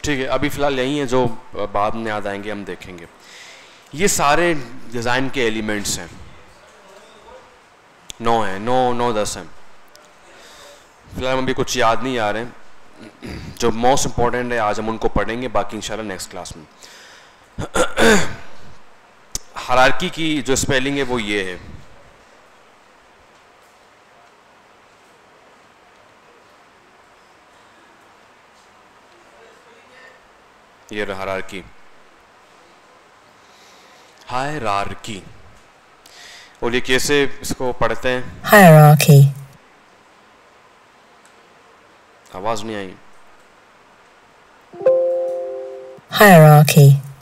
ठीक है, अभी फ़िलहाल यही है, जो बाद में याद आएंगे हम देखेंगे। ये सारे डिज़ाइन के एलिमेंट्स हैं, 9 हैं, 9 10 हैं। फिलहाल अभी कुछ याद नहीं आ रहे हैं, जो मोस्ट इम्पॉर्टेंट है आज हम उनको पढ़ेंगे, बाकी इंशाल्लाह नेक्स्ट क्लास में। हायरार्की की जो स्पेलिंग है वो ये है, ये हायरार्की, हायरार्की। और ये कैसे इसको पढ़ते हैं? Hierarchy. आवाज नहीं आई। Hierarchy.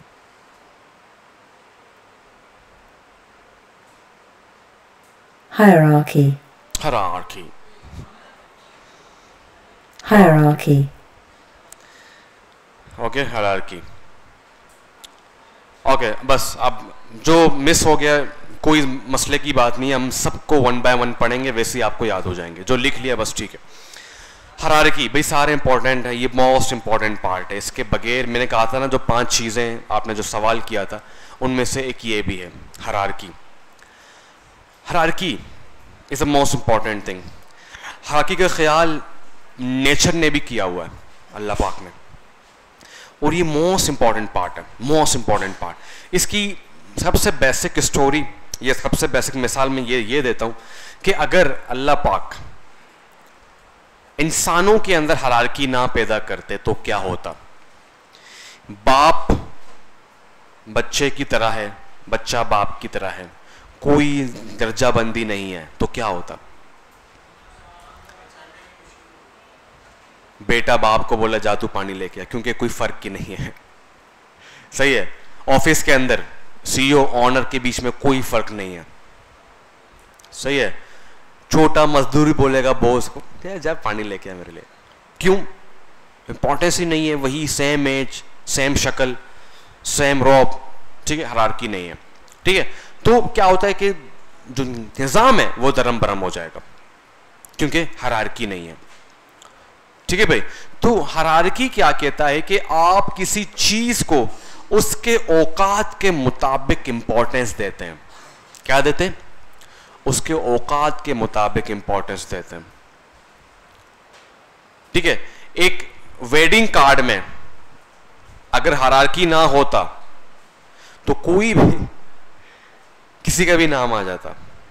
Hierarchy. Hierarchy, Hierarchy. Okay, hierarchy. Okay, बस अब जो मिस हो गया कोई मसले की बात नहीं है, हम सबको 1 बाय 1 पढ़ेंगे, वैसे ही आपको याद हो जाएंगे, जो लिख लिया बस ठीक है। हायरार्की भाई सारे इंपॉर्टेंट है, ये मोस्ट इंपॉर्टेंट पार्ट है, इसके बगैर मैंने कहा था ना, जो 5 चीज़ें आपने जो सवाल किया था उनमें से एक ये भी है, hierarchy. Hierarchy is a most important thing. Hierarchy का ख्याल नेचर ने भी किया हुआ है, अल्लाह पाक ने, और ये मोस्ट इंपॉर्टेंट पार्ट है, मोस्ट इंपॉर्टेंट पार्ट। इसकी सबसे बेसिक स्टोरी, ये सबसे बेसिक मिसाल में ये देता हूँ कि अगर अल्लाह पाक इंसानों के अंदर हायरार्की ना पैदा करते तो क्या होता? बाप बच्चे की तरह है, बच्चा बाप की तरह है, कोई दर्जाबंदी नहीं है, तो क्या होता? बेटा बाप को बोला जा तू पानी लेके आ, क्योंकि कोई फर्क ही नहीं है। सही है। ऑफिस के अंदर सीईओ ऑनर के बीच में कोई फर्क नहीं है। सही है। छोटा मजदूरी बोलेगा बॉस को, जा पानी लेके आ मेरे लिए, क्यों? इंपॉर्टेंस ही नहीं है, वही सेम एज, सेम शक्ल, सेम रॉब, ठीक है, हायरार्की नहीं है। ठीक है, तो क्या होता है कि जो निजाम है वो दरम बरम हो जाएगा, क्योंकि हायरार्की नहीं है। ठीक है भाई, तो हायरार्की क्या कहता है कि आप किसी चीज को उसके औकात के मुताबिक इंपॉर्टेंस देते हैं। क्या देते हैं? उसके औकात के मुताबिक इंपॉर्टेंस देते हैं। ठीक है, एक वेडिंग कार्ड में अगर हायरार्की ना होता तो कोई भी किसी का भी नाम आ जाता।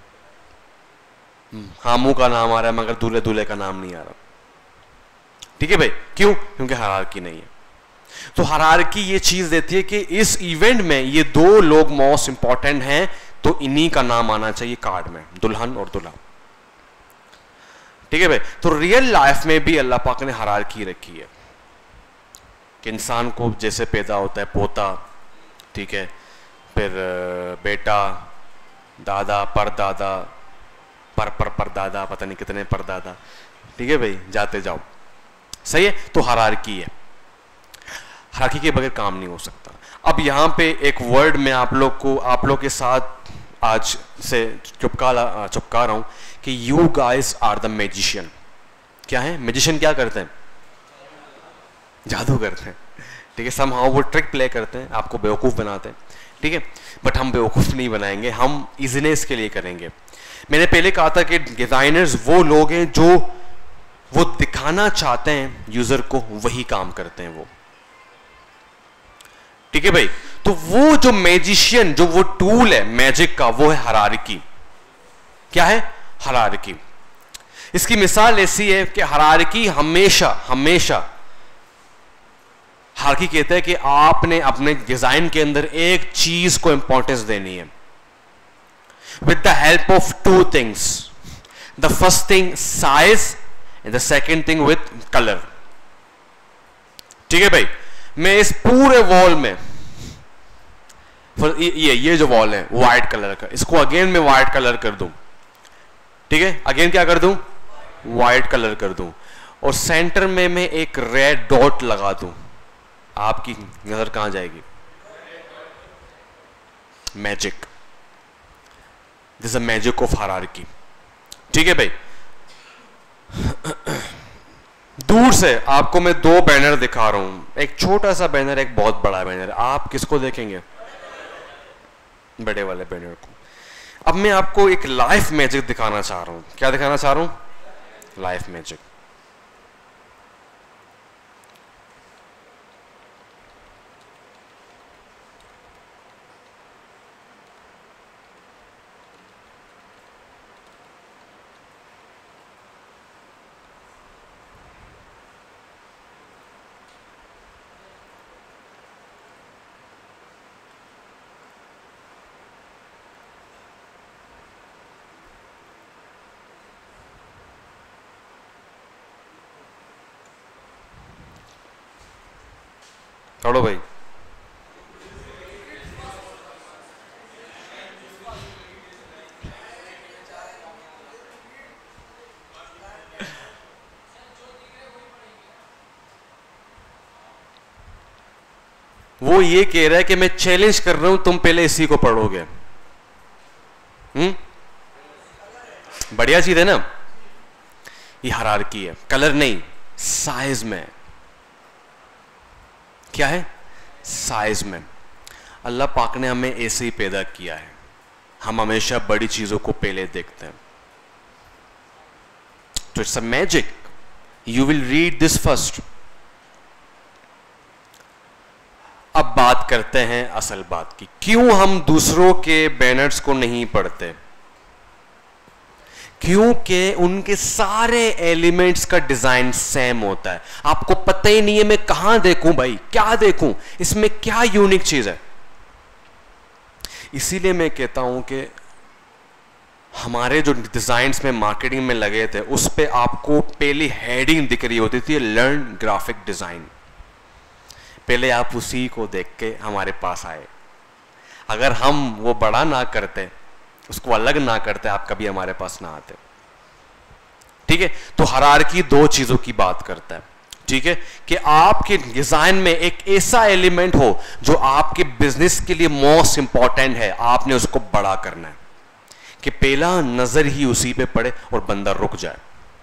हामू का नाम आ रहा है मगर दूल्हे दूल्हे का नाम नहीं आ रहा। ठीक है भाई, क्यों? क्योंकि हायरार्की नहीं है। तो हायरार्की ये चीज देती है कि इस इवेंट में ये दो लोग मोस्ट इंपॉर्टेंट हैं, तो इन्हीं का नाम आना चाहिए कार्ड में, दुल्हन और दूल्हा। ठीक है भाई, तो रियल लाइफ में भी अल्लाह पाक ने हायरार्की रखी है कि इंसान को जैसे पैदा होता है पोता, ठीक है, फिर बेटा, दादा, परदादा, परदादा, पता नहीं कितने परदादा। ठीक है भाई, जाते जाओ। सही है, तो हायरार्की है। हायरार्की के बगैर काम नहीं हो सकता। अब यहां पे एक वर्ड में आप लोग के साथ आज से चुपका रहा हूं कि you guys are the magician. क्या है? मैजिशियन क्या करते हैं? जादू करते हैं। ठीक है, समहाउ वो ट्रिक प्ले करते हैं, आपको बेवकूफ बनाते हैं। ठीक है, बट हम बेवकूफ नहीं बनाएंगे, हम इजीनेस के लिए करेंगे। मैंने पहले कहा था कि डिजाइनर्स वो लोग हैं जो वो दिखाना चाहते हैं यूजर को, वही काम करते हैं वो। ठीक है भाई, तो वो जो मैजिशियन, जो वो टूल है मैजिक का, वो है हायरार्की। क्या है? हायरार्की। इसकी मिसाल ऐसी है कि हायरार्की हमेशा हायरार्की कहता है कि आपने अपने डिजाइन के अंदर एक चीज को इंपॉर्टेंस देनी है with the help of two things. The first thing size and the second thing with colour. ठीक है भाई, मैं इस पूरे वॉल में ये जो वॉल है व्हाइट कलर का, इसको अगेन मैं व्हाइट कलर कर दूं। ठीक है, अगेन क्या कर दूं? व्हाइट कलर कर दूं, और सेंटर में मैं एक रेड डॉट लगा दूं। आपकी नजर कहां जाएगी? Magic. This is a magic of hierarchy. ठीक है भाई, दूर से आपको मैं दो बैनर दिखा रहा हूं, एक छोटा सा बैनर, एक बहुत बड़ा बैनर। आप किसको देखेंगे? बड़े वाले बैनर को। अब मैं आपको एक लाइफ मैजिक दिखाना चाह रहा हूं। क्या दिखाना चाह रहा हूं? Life magic. छोड़ो भाई। वो ये कह रहा है कि मैं चैलेंज कर रहा हूं, तुम पहले इसी को पढ़ोगे। बढ़िया चीज है ना। ये हायरार्की है, कलर नहीं, साइज में। क्या है? साइज में। अल्लाह पाक ने हमें ऐसे ही पैदा किया है, हम हमेशा बड़ी चीजों को पहले देखते हैं। तो it's a magic, you will read this first. अब बात करते हैं असल बात की, क्यों हम दूसरों के बैनर्स को नहीं पढ़ते? क्योंकि उनके सारे एलिमेंट्स का डिजाइन सेम होता है। आपको पता ही नहीं है मैं कहां देखूं भाई, क्या देखूं, इसमें क्या यूनिक चीज है। इसीलिए मैं कहता हूं कि हमारे जो डिजाइन्स में मार्केटिंग में लगे थे उस पे आपको पहली हेडिंग दिख रही होती थी, लर्न ग्राफिक डिजाइन। पहले आप उसी को देख के हमारे पास आए। अगर हम वो बड़ा ना करते, उसको अलग ना करते, आप कभी हमारे पास ना आते। ठीक है? तो हायरार्की दो चीजों की बात करता है। ठीक है? कि आपके डिजाइन में एक ऐसा एलिमेंट हो जो आपके बिजनेस के लिए मोस्ट इंपॉर्टेंट है, आपने उसको बड़ा करना है कि पहला नजर ही उसी पे पड़े और बंदा रुक जाए।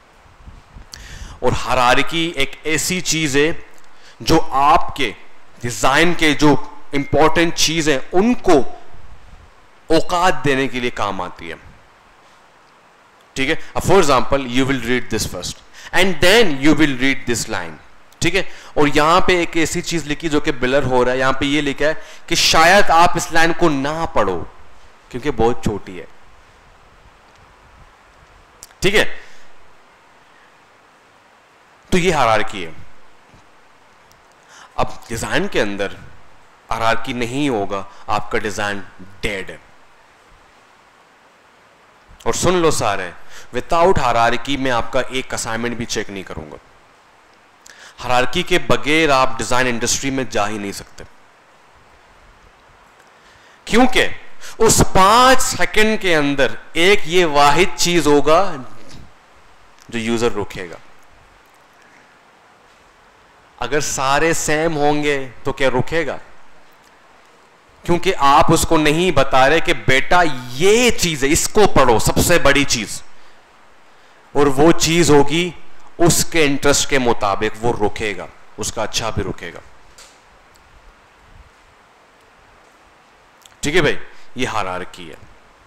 और हायरार्की एक ऐसी चीज है जो आपके डिजाइन के जो इंपॉर्टेंट चीज है उनको औकात देने के लिए काम आती है। ठीक है? For example, you will read this first and then you will read this line. ठीक है? और यहां पे एक ऐसी चीज लिखी जो कि ब्लर हो रहा है, यहां पे ये लिखा है कि शायद आप इस लाइन को ना पढ़ो क्योंकि बहुत छोटी है। ठीक है? तो ये हायरार्की है। अब डिजाइन के अंदर हायरार्की नहीं होगा, आपका डिजाइन डेड है। और सुन लो सारे, विदाउट हायरार्की में आपका एक असाइनमेंट भी चेक नहीं करूंगा। हायरार्की के बगैर आप डिजाइन इंडस्ट्री में जा ही नहीं सकते, क्योंकि उस 5 सेकंड के अंदर एक ये वाहिद चीज होगा जो यूजर रुकेगा। अगर सारे सेम होंगे तो क्या रुकेगा? क्योंकि आप उसको नहीं बता रहे कि बेटा ये चीज है, इसको पढ़ो, सबसे बड़ी चीज, और वो चीज होगी उसके इंटरेस्ट के मुताबिक, वो रुकेगा, उसका अच्छा भी रुकेगा। ठीक है भाई? ये हायरार्की है।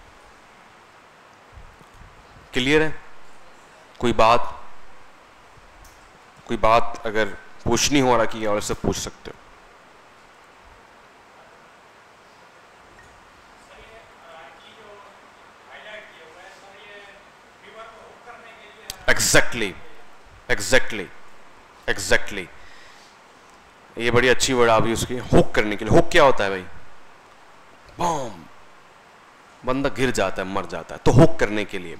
क्लियर है? कोई बात अगर पूछनी हो रहा कि और से पूछ सकते हो। एग्जैक्टली ये बड़ी अच्छी वर्ड आप यूज की, हुक करने के लिए। हुक क्या होता है भाई? बम, बंदा गिर जाता है, मर जाता है, तो हुक करने के लिए।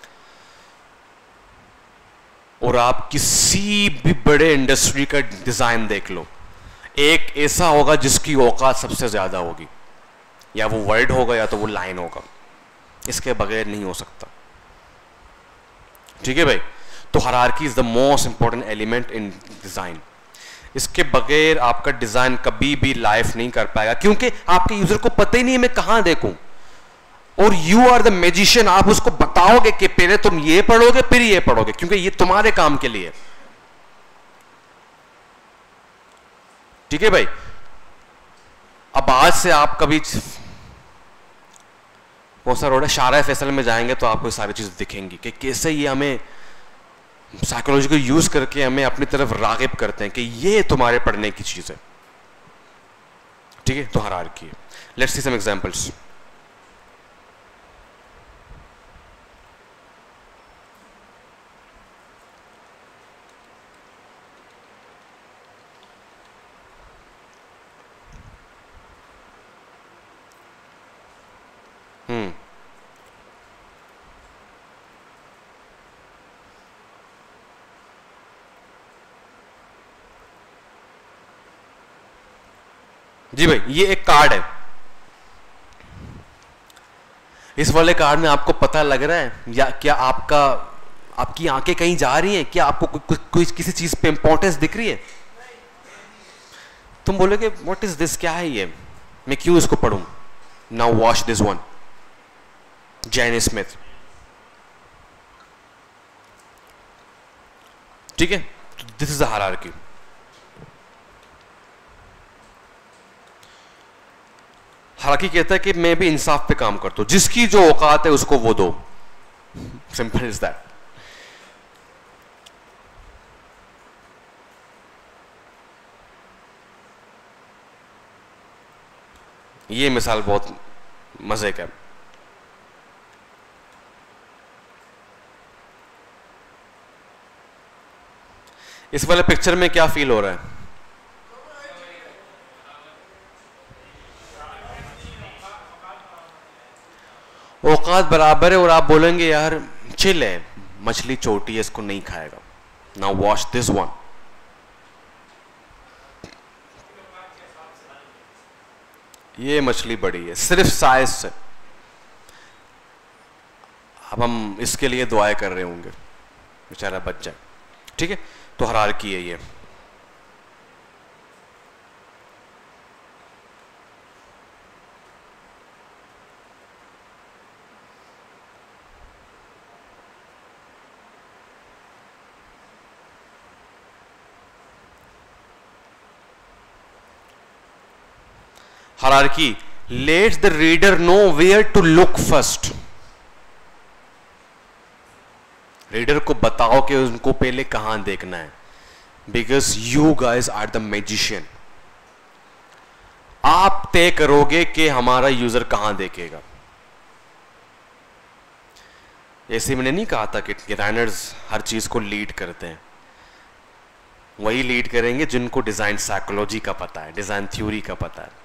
और आप किसी भी बड़े इंडस्ट्री का डिजाइन देख लो, एक ऐसा होगा जिसकी औकात सबसे ज्यादा होगी, या वो वर्ड होगा या तो वो लाइन होगा, इसके बगैर नहीं हो सकता। ठीक है भाई? तो hierarchy is the most important element in design. इसके बगैर आपका डिजाइन कभी भी लाइफ नहीं कर पाएगा, क्योंकि आपके यूजर को पता ही नहीं है मैं कहां देखूं। और यू आर द मैजिशियन, आप उसको बताओगे कि पहले तुम ये पढ़ोगे फिर ये पढ़ोगे, क्योंकि ये तुम्हारे काम के लिए। ठीक है भाई। अब आज से आप कभी बहुत सारा रोड है शारा फैसल में जाएंगे तो आपको सारी चीज़ दिखेंगी कि कैसे ये हमें साइकोलॉजी को यूज करके हमें अपनी तरफ रागिब करते हैं कि ये तुम्हारे पढ़ने की चीज़ है, ठीक है। तो hierarchy, let's see some examples. जी भाई, ये एक कार्ड है। इस वाले कार्ड में आपको पता लग रहा है या क्या आपकी आंखें कहीं जा रही हैं? क्या आपको कोई किसी चीज पे इंपॉर्टेंस दिख रही है? तुम बोलोगे व्हाट इज दिस, क्या है ये, मैं क्यों इसको पढ़ूं? Now watch this one, Jane Smith, ठीक है। This is the hierarchy. हालांकि कहता है कि मैं भी इंसाफ पे काम करता हूं, जिसकी जो औकात है उसको वो दो, सिंपल इज दैट। ये मिसाल बहुत मजे का। इस वाले पिक्चर में क्या फील हो रहा है? औकात बराबर है और आप बोलेंगे यार चिल है, मछली छोटी है इसको नहीं खाएगा। नाउ वॉच दिस वन, ये मछली बड़ी है सिर्फ साइज से। अब हम इसके लिए दुआएं कर रहे होंगे बेचारा बच जाए, ठीक है। तो हायरार्की है ये। Hierarchy lets the reader know where to look first. Reader को बताओ कि उनको पहले कहां देखना है, because you guys are the magician. आप तय करोगे कि हमारा यूजर कहां देखेगा। जैसे मैंने नहीं कहा था कि डिजाइनर्स हर चीज को लीड करते हैं, वही लीड करेंगे जिनको डिजाइन साइकोलॉजी का पता है, डिजाइन थ्योरी का पता है।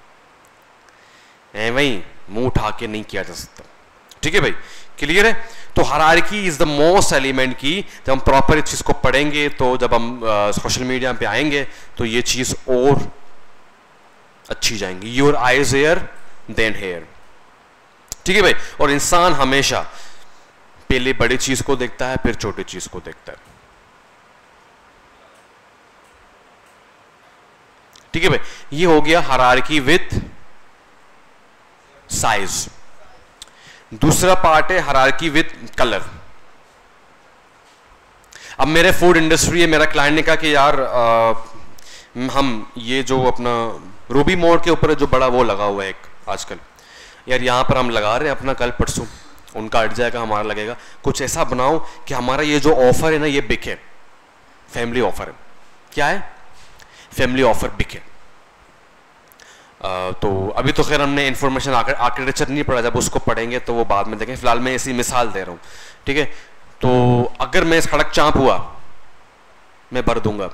वही मुंह उठा के नहीं किया जा सकता, ठीक है भाई, क्लियर है। तो hierarchy is the most element key. जब हम प्रॉपर इस चीज को पढ़ेंगे तो जब हम सोशल मीडिया पे आएंगे तो ये चीज और अच्छी जाएंगी। Your eyes here then here, ठीक है भाई। और इंसान हमेशा पहले बड़ी चीज को देखता है फिर छोटी चीज को देखता है, ठीक है भाई। ये हो गया हायरार्की विथ साइज। दूसरा पार्ट है हायरार्की विद कलर। अब मेरे फूड इंडस्ट्री है, मेरा क्लाइंट ने कहा कि यार हम ये जो अपना रूबी मोड़ के ऊपर जो बड़ा वो लगा हुआ है एक आजकल, यार यहां पर हम लगा रहे हैं अपना, कल परसों उनका अट जाएगा, हमारा लगेगा। कुछ ऐसा बनाओ कि हमारा ये जो ऑफर है ना ये बिके, फैमिली ऑफर है। क्या है? फैमिली ऑफर बिके। तो अभी तो खैर हमने इंफॉर्मेशन आर्किटेक्चर नहीं पढ़ा, जब उसको पढ़ेंगे तो वो बाद में देखें। फिलहाल मैं ऐसी मिसाल दे रहा हूँ, ठीक है। तो अगर मैं सड़क चांप हुआ मैं भर दूंगा,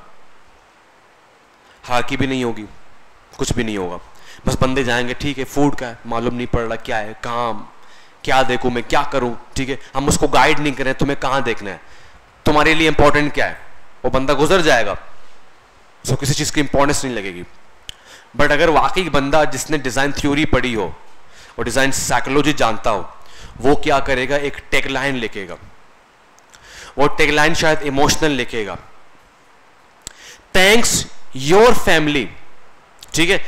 हाकी भी नहीं होगी, कुछ भी नहीं होगा, बस बंदे जाएंगे, ठीक है फूड का है, मालूम नहीं पड़ रहा क्या है, कहाँ क्या देखूं मैं, क्या करूं, ठीक है। हम उसको गाइड नहीं करें तुम्हें कहाँ देखना है, तुम्हारे लिए इंपॉर्टेंट क्या है, वो बंदा गुजर जाएगा, उसको किसी चीज की इंपॉर्टेंस नहीं लगेगी। बट अगर वाकई बंदा जिसने डिजाइन थ्योरी पढ़ी हो और डिजाइन साइकोलॉजी जानता हो, वो क्या करेगा, एक टैगलाइन लिखेगा। वो टैगलाइन शायद इमोशनल लिखेगा, थैंक्स योर फैमिली, ठीक है,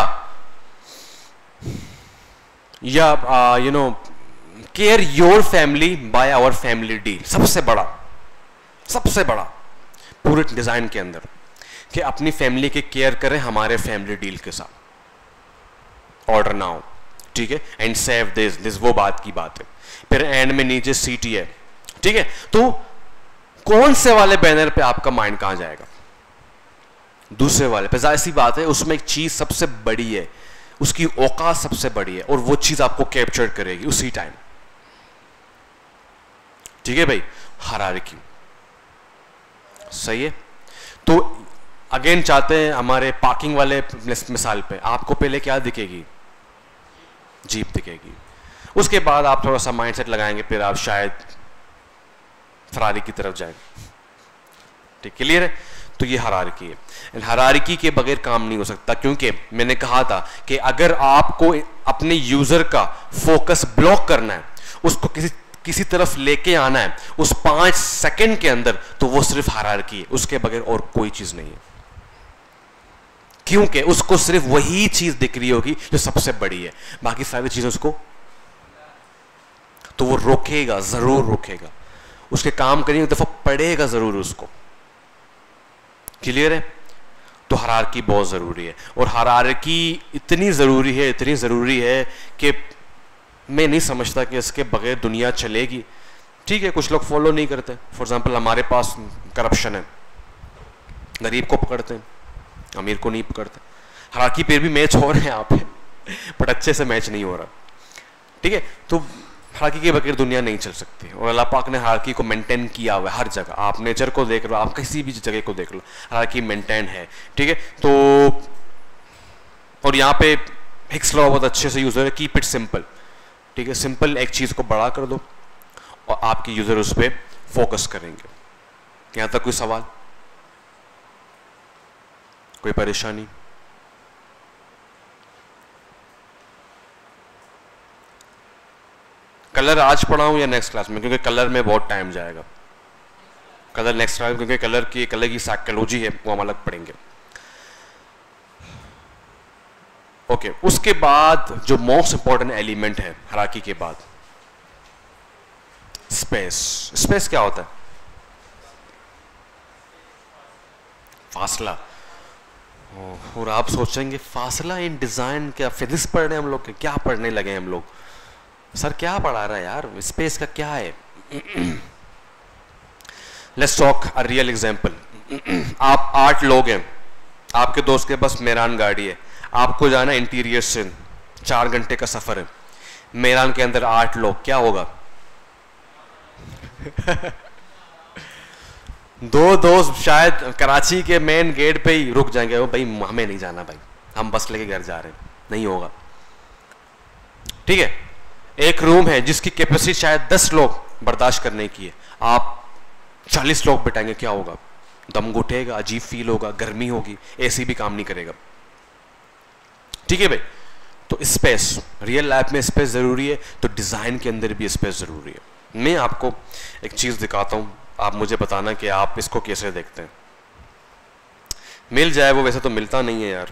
या you know care your family by our family deal. सबसे बड़ा पूरे डिजाइन के अंदर कि अपनी फैमिली की केयर करें हमारे फैमिली डील के साथ, ऑर्डर ना हो, ठीक है, एंड सेव दिस वो बात की बात है। फिर एंड में नीचे सीटी है, ठीक है। तो कौन से वाले बैनर पे आपका माइंड कहां जाएगा? दूसरे वाले पे। जाहिर सी बात है, उसमें एक चीज सबसे बड़ी है, उसकी औकात सबसे बड़ी है, और वो चीज आपको कैप्चर करेगी उसी टाइम, ठीक है भाई। हायरार्की सही है। तो अगेन चाहते हैं हमारे पार्किंग वाले मिसाल पे, आपको पहले क्या दिखेगी? जीप दिखेगी। उसके बाद आप थोड़ा सा माइंडसेट लगाएंगे, फिर आप शायद फरारी की तरफ जाएंगे, ठीक, क्लियर है। तो ये हायरार्की है। हायरार्की के बगैर काम नहीं हो सकता, क्योंकि मैंने कहा था कि अगर आपको अपने यूजर का फोकस ब्लॉक करना है, उसको किसी तरफ लेके आना है उस 5 सेकंड के अंदर, तो वो सिर्फ हायरार्की है, उसके बगैर और कोई चीज नहीं है। क्योंकि उसको सिर्फ वही चीज दिख रही होगी जो सबसे बड़ी है, बाकी सारी चीजें उसको, तो वो रोकेगा, जरूर रोकेगा, उसके काम करने एक दफा पड़ेगा जरूर उसको, क्लियर है। तो हायरार्की बहुत जरूरी है, और हायरार्की इतनी जरूरी है, इतनी जरूरी है कि मैं नहीं समझता कि इसके बगैर दुनिया चलेगी। ठीक है, कुछ लोग फॉलो नहीं करते, फॉर एग्जांपल हमारे पास करप्शन है, गरीब को पकड़ते हैं, अमीर को नहीं पकड़ते। हालांकि फिर भी मैच हो रहे हैं यहाँ पे, बट अच्छे से मैच नहीं हो रहा, ठीक है। तो हालांकि के बगैर दुनिया नहीं चल सकती, और अल्लाह पाक ने हालांकि को मेंटेन किया हुआ है हर जगह। आप नेचर को देख लो, आप किसी भी जगह को देख लो, हालांकि मेंटेन है, ठीक है। तो और यहाँ पे हिक्स लॉ बहुत अच्छे से यूज हो रहा है, कीप इट सिंपल, ठीक है। सिंपल एक चीज को बड़ा कर दो और आपके यूजर उस पर फोकस करेंगे। यहां तक कोई सवाल, कोई परेशानी? कलर आज पढ़ाऊं या नेक्स्ट क्लास में? क्योंकि कलर में बहुत टाइम जाएगा। कलर नेक्स्ट क्लास, क्योंकि कलर की साइकोलॉजी है, वो हम अलग पढ़ेंगे। ओके, उसके बाद जो मोस्ट इंपॉर्टेंट एलिमेंट है हायरार्की के बाद, स्पेस। स्पेस क्या होता है? फासला। और आप सोचेंगे फासला इन डिजाइन, क्या फिजिक्स पढ़ रहे हैं हम लोग? क्या पढ़ने लगे हम लोग? सर क्या पढ़ा रहा है यार, स्पेस का क्या है? Let's talk a real example. आप 8 लोग हैं, आपके दोस्त के पास मेरान गाड़ी है, आपको जाना इंटीरियर से, 4 घंटे का सफर है, मेरान के अंदर 8 लोग, क्या होगा? 2 दोस्त शायद कराची के मेन गेट पे ही रुक जाएंगे, वो भाई हमें नहीं जाना भाई, हम बस लेके घर जा रहे हैं, नहीं होगा, ठीक है। एक रूम है जिसकी कैपेसिटी शायद 10 लोग बर्दाश्त करने की है, आप 40 लोग बिठाएंगे, क्या होगा? दम घुटेगा, अजीब फील होगा, गर्मी होगी, एसी भी काम नहीं करेगा, ठीक है भाई। तो स्पेस, रियल लाइफ में स्पेस जरूरी है, तो डिजाइन के अंदर भी स्पेस जरूरी है। मैं आपको एक चीज दिखाता हूं, आप मुझे बताना कि आप इसको कैसे देखते हैं। मिल जाए वो, वैसे तो मिलता नहीं है यार।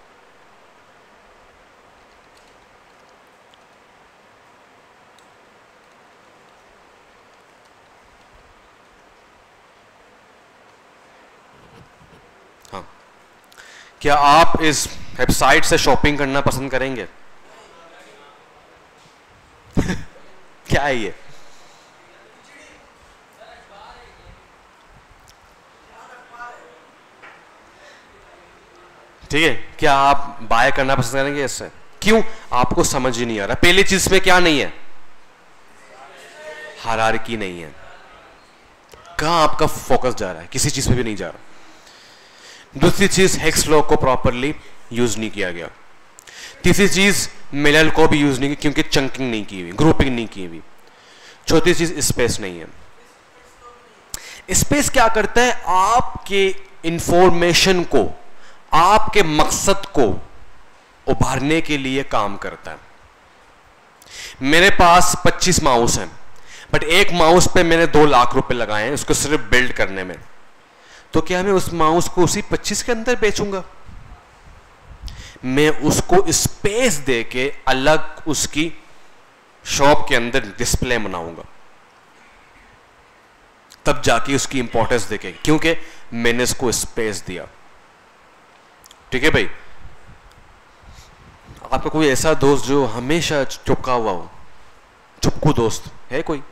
हाँ, क्या आप इस वेबसाइट से शॉपिंग करना पसंद करेंगे? क्या है ये? ठीक है, क्या आप बाय करना पसंद करेंगे इससे? क्यों? आपको समझ ही नहीं आ रहा। पहली चीज में क्या नहीं है? हायरार्की नहीं है। कहां आपका फोकस जा रहा है? किसी चीज पे भी नहीं जा रहा। दूसरी चीज, हेक्स लॉ को प्रॉपरली यूज नहीं किया गया। तीसरी चीज, मिलर को भी यूज नहीं की, क्योंकि चंकिंग नहीं की हुई, ग्रुपिंग नहीं की हुई। चौथी चीज, स्पेस नहीं है। स्पेस क्या करता है? आपके इंफॉर्मेशन को, आपके मकसद को उभारने के लिए काम करता है। मेरे पास 25 माउस हैं, बट एक माउस पे मैंने 2 लाख रुपए लगाए हैं उसको सिर्फ बिल्ड करने में, तो क्या मैं उस माउस को उसी 25 के अंदर बेचूंगा? मैं उसको स्पेस देके अलग उसकी शॉप के अंदर डिस्प्ले बनाऊंगा, तब जाके उसकी इंपॉर्टेंस देखें, क्योंकि मैंने इसको स्पेस दिया। ठीक है भाई? आपका कोई ऐसा दोस्त जो हमेशा चुपका हुआ हो, चुपकू दोस्त है कोई,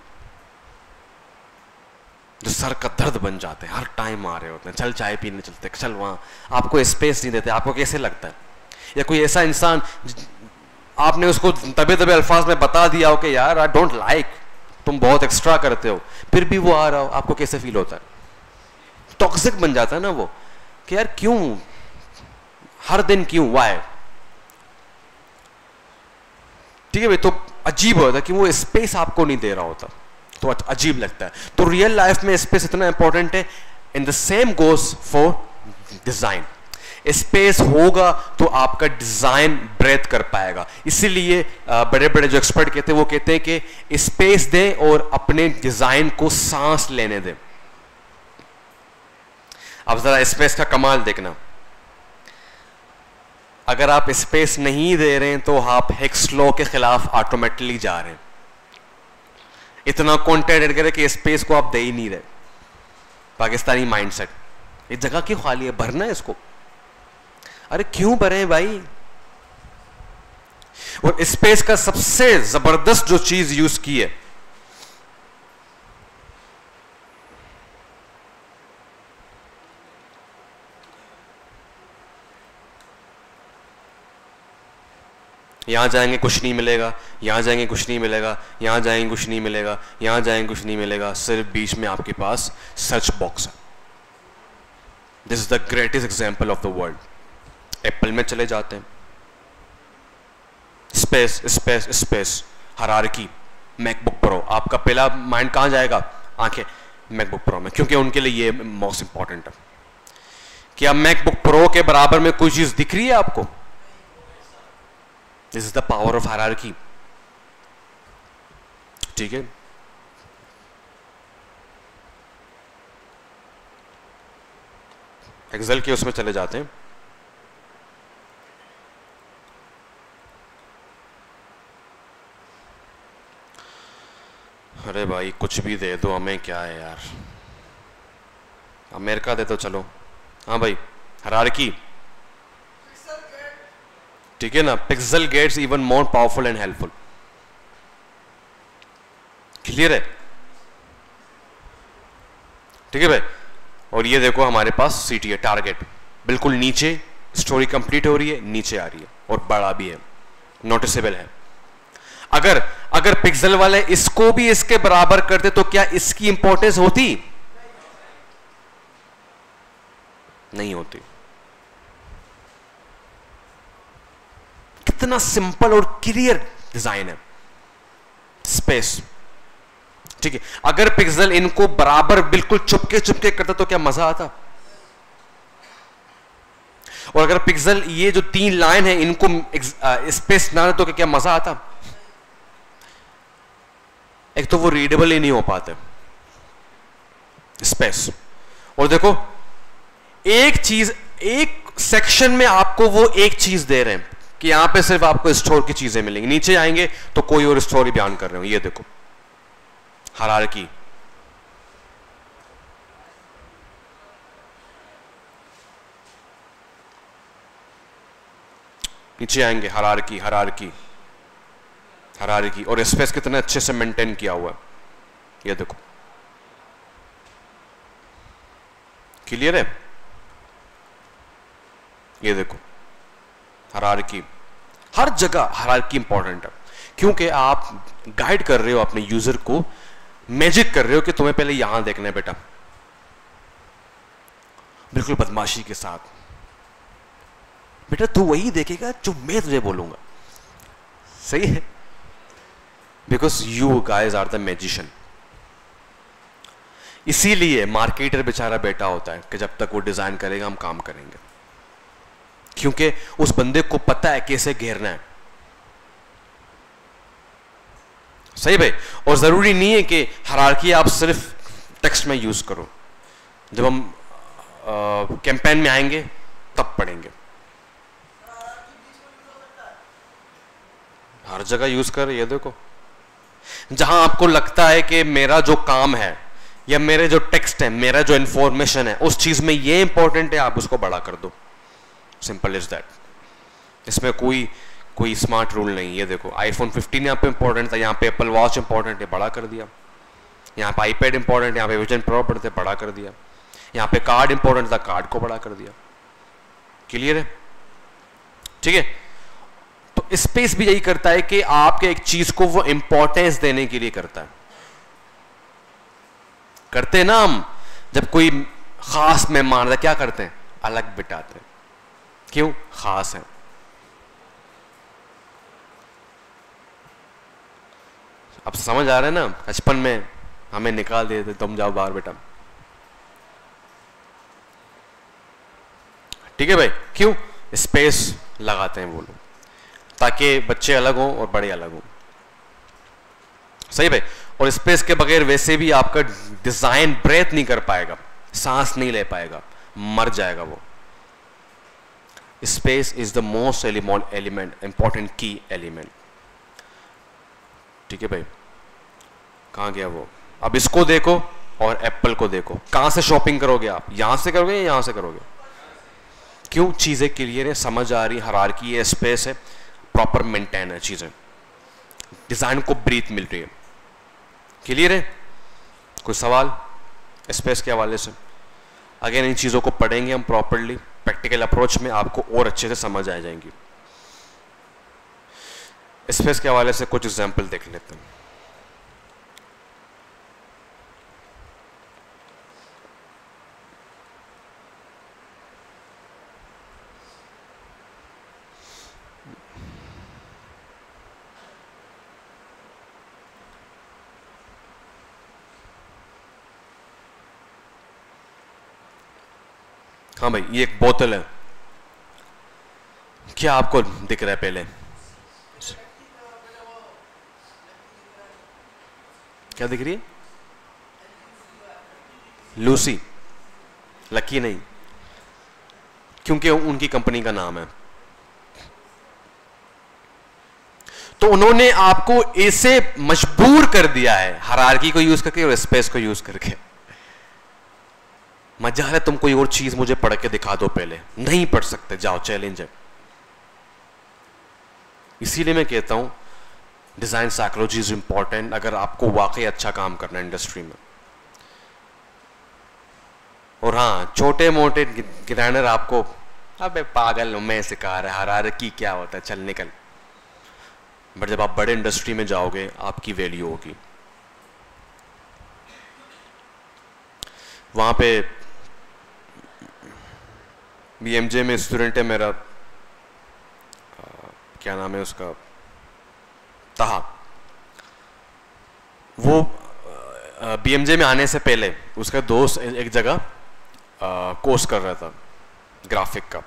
जो सर का दर्द बन जाते हैं, हर टाइम आ रहे होते हैं, चल चाय पीने चलते, चल वहां, आपको स्पेस नहीं देते? आपको कैसे लगता है? या कोई ऐसा इंसान आपने उसको दबे दबे अल्फाज में बता दिया हो कि यार आई डोंट लाइक, तुम बहुत एक्स्ट्रा करते हो, फिर भी वो आ रहा हो, आपको कैसे फील होता है? टॉक्सिक बन जाता है ना वो, कि यार क्यों हर दिन, क्यों, वाई? ठीक है भाई? तो अजीब होता है कि वो स्पेस आपको नहीं दे रहा होता, तो अजीब लगता है। तो रियल लाइफ में स्पेस इतना इंपॉर्टेंट है। In the same goes for design. Space होगा तो आपका डिजाइन ब्रेथ कर पाएगा। इसीलिए बड़े बड़े जो एक्सपर्ट कहते हैं वो कहते हैं कि स्पेस दें और अपने डिजाइन को सांस लेने दें। अब जरा स्पेस का कमाल देखना, अगर आप स्पेस नहीं दे रहे हैं तो आप हिग्स लॉ के खिलाफ ऑटोमेटिकली जा रहे हैं। इतना कंटेंट ऐड करें कि स्पेस को आप दे ही नहीं रहे। पाकिस्तानी माइंडसेट, ये जगह क्यों खाली है, भरना है इसको। अरे क्यों भरे भाई? और स्पेस का सबसे जबरदस्त जो चीज यूज की है, यहां जाएंगे कुछ नहीं मिलेगा, यहां जाएंगे कुछ नहीं मिलेगा, यहां जाएंगे कुछ नहीं मिलेगा, यहां जाएंगे कुछ नहीं मिलेगा, सिर्फ बीच में आपके पास सर्च बॉक्स है। This is the greatest example of the world. Apple में चले जाते हैं, space space space, hierarchy. MacBook Pro, आपका पहला माइंड कहां जाएगा? आंखें मैकबुक प्रो में, क्योंकि उनके लिए ये मोस्ट इंपॉर्टेंट है। क्या मैकबुक प्रो के बराबर में कोई चीज दिख रही है आपको? This is the power of hierarchy. ठीक है? एक्सेल के उसमें चले जाते हैं, अरे भाई कुछ भी दे दो हमें, क्या है यार, अमेरिका दे तो चलो। हाँ भाई, हायरार्की, ठीक है ना? Pixel gets even more powerful and helpful. Clear है? ठीक है भाई? और ये देखो हमारे पास सीटी है, टारगेट बिल्कुल नीचे, स्टोरी कंप्लीट हो रही है, नीचे आ रही है और बड़ा भी है, नोटिसेबल है। अगर पिक्सेल वाले इसको भी इसके बराबर करते तो क्या इसकी इंपॉर्टेंस होती? नहीं होती। कितना सिंपल और क्लियर डिजाइन है स्पेस। ठीक है? अगर पिक्सेल इनको बराबर बिल्कुल चुपके चुपके करता तो क्या मजा आता? और अगर पिक्सेल ये जो 3 लाइन है इनको स्पेस ना तो क्या मजा आता? एक तो वो रीडेबल ही नहीं हो पाते स्पेस। और देखो एक चीज, एक सेक्शन में आपको वो एक चीज दे रहे हैं कि यहां पे सिर्फ आपको स्टोर की चीजें मिलेंगी, नीचे आएंगे तो कोई और स्टोरी बयान कर रहे हो। ये देखो हायरार्की, नीचे आएंगे हायरार्की हायरार्की हायरार्की, और स्पेस कितने अच्छे से मेंटेन किया हुआ है। ये देखो, क्लियर है? ये देखो हायरार्की, हर जगह हायरार्की इंपॉर्टेंट है, क्योंकि आप गाइड कर रहे हो अपने यूजर को, मैजिक कर रहे हो कि तुम्हें पहले यहां देखना है बेटा, बिल्कुल बदमाशी के साथ। बेटा तू वही देखेगा जो मैं तुझे बोलूंगा, सही है? Because you guys are the magician. इसीलिए मार्केटर बेचारा बैठा होता है कि जब तक वो डिजाइन करेगा हम काम करेंगे, क्योंकि उस बंदे को पता है कैसे घेरना है। सही भाई? और जरूरी नहीं है कि हायरार्की आप सिर्फ टेक्स्ट में यूज करो, जब हम कैंपेन में आएंगे तब पढ़ेंगे। हर जगह यूज कर। ये देखो, जहां आपको लगता है कि मेरा जो काम है या मेरे जो टेक्स्ट है, मेरा जो इंफॉर्मेशन है, उस चीज में ये इंपॉर्टेंट है, आप उसको बड़ा कर दो। Simple is that. इसमें कोई स्मार्ट रूल नहीं। ये देखो आईफोन 15 यहाँ पे इंपॉर्टेंट था, यहाँ पे एप्पल वॉच इंपॉर्टेंट है, बड़ा कर दिया। यहाँ पे आईपैड इंपॉर्टेंट, यहाँ पे विजन प्रो पढ़ते, बड़ा कर दिया। यहाँ पे कार्ड इंपॉर्टेंट था, कार्ड को बड़ा कर दिया। क्लियर है? ठीक है। तो स्पेस भी यही करता है कि आपके एक चीज को वो इंपॉर्टेंस देने के लिए करता है। करते हैं ना हम, जब कोई खास मेहमान आता है क्या करते हैं? अलग बिठाते हैं। क्यों? खास है। अब समझ आ रहा है ना? बचपन में हमें निकाल देते, तुम जाओ बाहर बेटा। ठीक है भाई? क्यों? स्पेस लगाते हैं वो लोग, ताकि बच्चे अलग हों और बड़े अलग हों। सही भाई? और स्पेस के बगैर वैसे भी आपका डिजाइन ब्रेथ नहीं कर पाएगा, सांस नहीं ले पाएगा, मर जाएगा वो। Space is the most element, important key element. ठीक है भाई? कहां गया वो? अब इसको देखो और एप्पल को देखो, कहां से शॉपिंग करोगे आप? यहां से करोगे या यहां से करोगे? क्यों? चीजें क्लियर है, समझ आ रही, हायरार्की है, स्पेस है, प्रॉपर मेंटेन है चीजें, डिजाइन को ब्रीथ मिल रही है। क्लियर है? कोई सवाल स्पेस के हवाले से? अगेन इन चीजों को पढ़ेंगे हम प्रॉपरली, प्रैक्टिकल अप्रोच में आपको और अच्छे से समझ आ जाएंगी। स्पेस के हवाले से कुछ एग्जाम्पल देख लेते हैं। हाँ भाई, ये एक बोतल है, क्या आपको दिख रहा है? पहले क्या दिख रही है? लूसी। लकी नहीं, क्योंकि उनकी कंपनी का नाम है। तो उन्होंने आपको ऐसे मजबूर कर दिया है हायरार्की को यूज करके और स्पेस को यूज करके। मजा है, तुम कोई और चीज मुझे पढ़ के दिखा दो। पहले नहीं पढ़ सकते, जाओ, चैलेंज है। इसीलिए मैं कहता हूं डिजाइन साइकोलॉजी इज इंपॉर्टेंट अगर आपको वाकई अच्छा काम करना है इंडस्ट्री में। और हाँ, छोटे मोटे डिजाइनर आपको, अबे पागल हूं मैं सिखा रहा, हायरार्की क्या होता है, चल निकल। बट जब आप बड़े इंडस्ट्री में जाओगे आपकी वैल्यू होगी। वहां पे बीएमजे में स्टूडेंट है मेरा, क्या नाम है उसका, ताहा। वो बीएमजे में आने से पहले उसका दोस्त एक जगह कोर्स कर रहा था ग्राफिक का,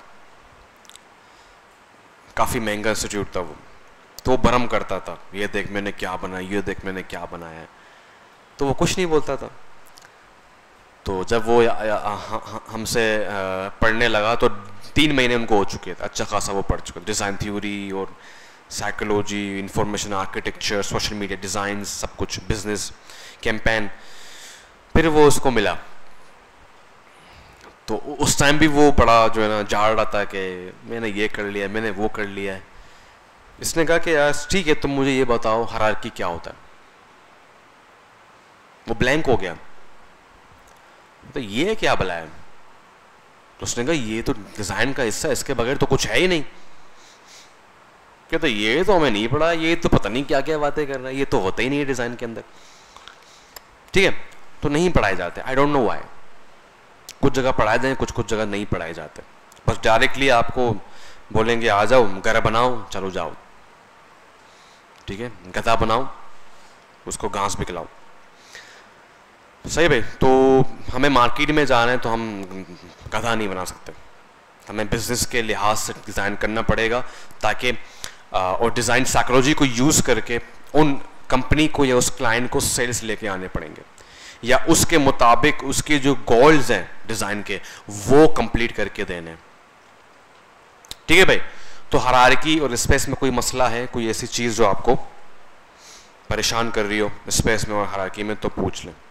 काफी महंगा इंस्टीट्यूट था वो। तो वो भरम करता था, ये देख मैंने क्या बनाया, ये देख मैंने क्या बनाया है। तो वो कुछ नहीं बोलता था। तो जब वो हमसे पढ़ने लगा तो 3 महीने उनको हो चुके थे, अच्छा खासा वो पढ़ चुके थे, डिज़ाइन थ्योरी और psychology, information architecture, social media design, सब कुछ, बिजनेस कैंपेन। फिर वो उसको मिला तो उस टाइम भी वो बड़ा जो है ना झाड़ रहा था कि मैंने ये कर लिया, मैंने वो कर लिया है। इसने कहा कि यार ठीक है, तुम मुझे ये बताओ हायरार्की क्या होता है। वो ब्लैंक हो गया, तो ये क्या भला है? तो उसने कहा ये तो डिजाइन का हिस्सा है, इसके बगैर तो कुछ है ही नहीं। कहते ये तो हमें नहीं पड़ा, ये तो पता नहीं क्या क्या बातें कर रहा है, ये तो होता ही नहीं है डिजाइन के अंदर। ठीक है, तो नहीं पढ़ाए जाते, आई डोंट नो व्हाई। कुछ जगह पढ़ाए जाए, कुछ जगह नहीं पढ़ाए जाते। बस डायरेक्टली आपको बोलेंगे आ जाओ, घर बनाओ, चलो जाओ। ठीक है, गधा बनाओ, उसको घास भी खिलाओ। सही भाई? तो हमें मार्केट में जाना है तो हम गधा नहीं बना सकते, हमें बिजनेस के लिहाज से डिज़ाइन करना पड़ेगा, ताकि और डिज़ाइन साइकोलॉजी को यूज़ करके उन कंपनी को या उस क्लाइंट को सेल्स लेके आने पड़ेंगे, या उसके मुताबिक उसके जो गोल्स हैं डिज़ाइन के वो कंप्लीट करके देने। ठीक है भाई? तो हायरार्की और स्पेस में कोई मसला है, कोई ऐसी चीज़ जो आपको परेशान कर रही हो स्पेस में और हायरार्की में, तो पूछ लें।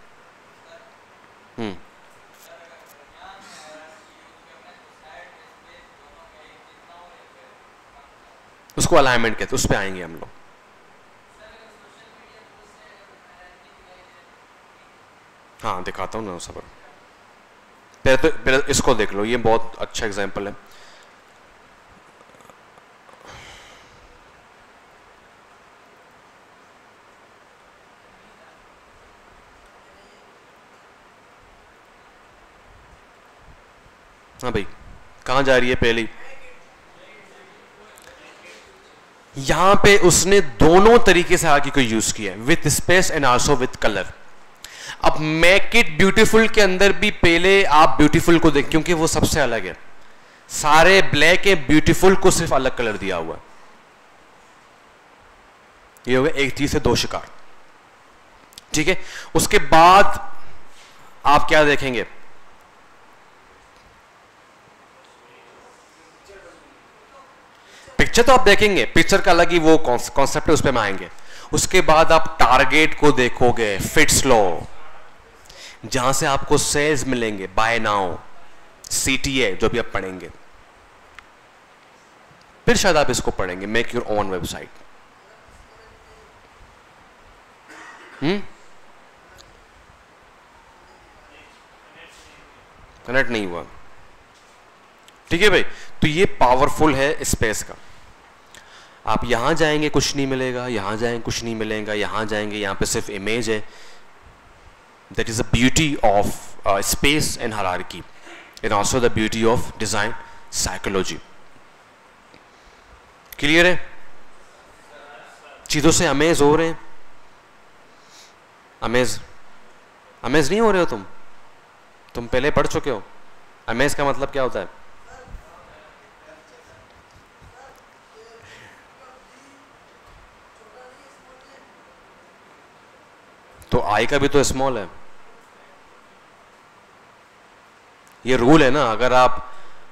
उसको अलाइनमेंट कहते हैं, उस पर आएंगे हम लोग। हाँ दिखाता हूँ ना सब। पहले इसको देख लो, ये बहुत अच्छा एग्जाम्पल है। हाँ भाई कहाँ जा रही है पहली? यहां पे उसने दोनों तरीके से आगे को यूज किया है, with space and also with colour. अब मेक इट ब्यूटीफुल के अंदर भी पहले आप ब्यूटीफुल को देख, क्योंकि वो सबसे अलग है, सारे ब्लैक है, ब्यूटीफुल को सिर्फ अलग कलर दिया हुआ है। ये हो गया एक चीज से दो शिकार। ठीक है, उसके बाद आप क्या देखेंगे? पिक्चर तो आप देखेंगे, पिक्चर का अलग ही वो कॉन्सेप्ट है, उस पर हम आएंगे। उसके बाद आप टारगेट को देखोगे, फिट्स लॉ, जहां से आपको सेल्स मिलेंगे, बाय नाउ, CTA जो भी आप पढ़ेंगे। फिर शायद आप इसको पढ़ेंगे, make your own website. Connect नहीं हुआ? ठीक है भाई, तो ये पावरफुल है स्पेस का। आप यहां जाएंगे कुछ नहीं मिलेगा, यहां जाएंगे कुछ नहीं मिलेगा, यहां जाएंगे यहां पे सिर्फ इमेज है। That is the beauty of space and hierarchy and also the beauty of design psychology. Clear है? चीजों से अमेज हो रहे हैं? अमेज नहीं हो रहे हो तुम पहले पढ़ चुके हो। अमेज का मतलब क्या होता है? तो आई का भी तो स्मॉल है। ये रूल है ना, अगर आप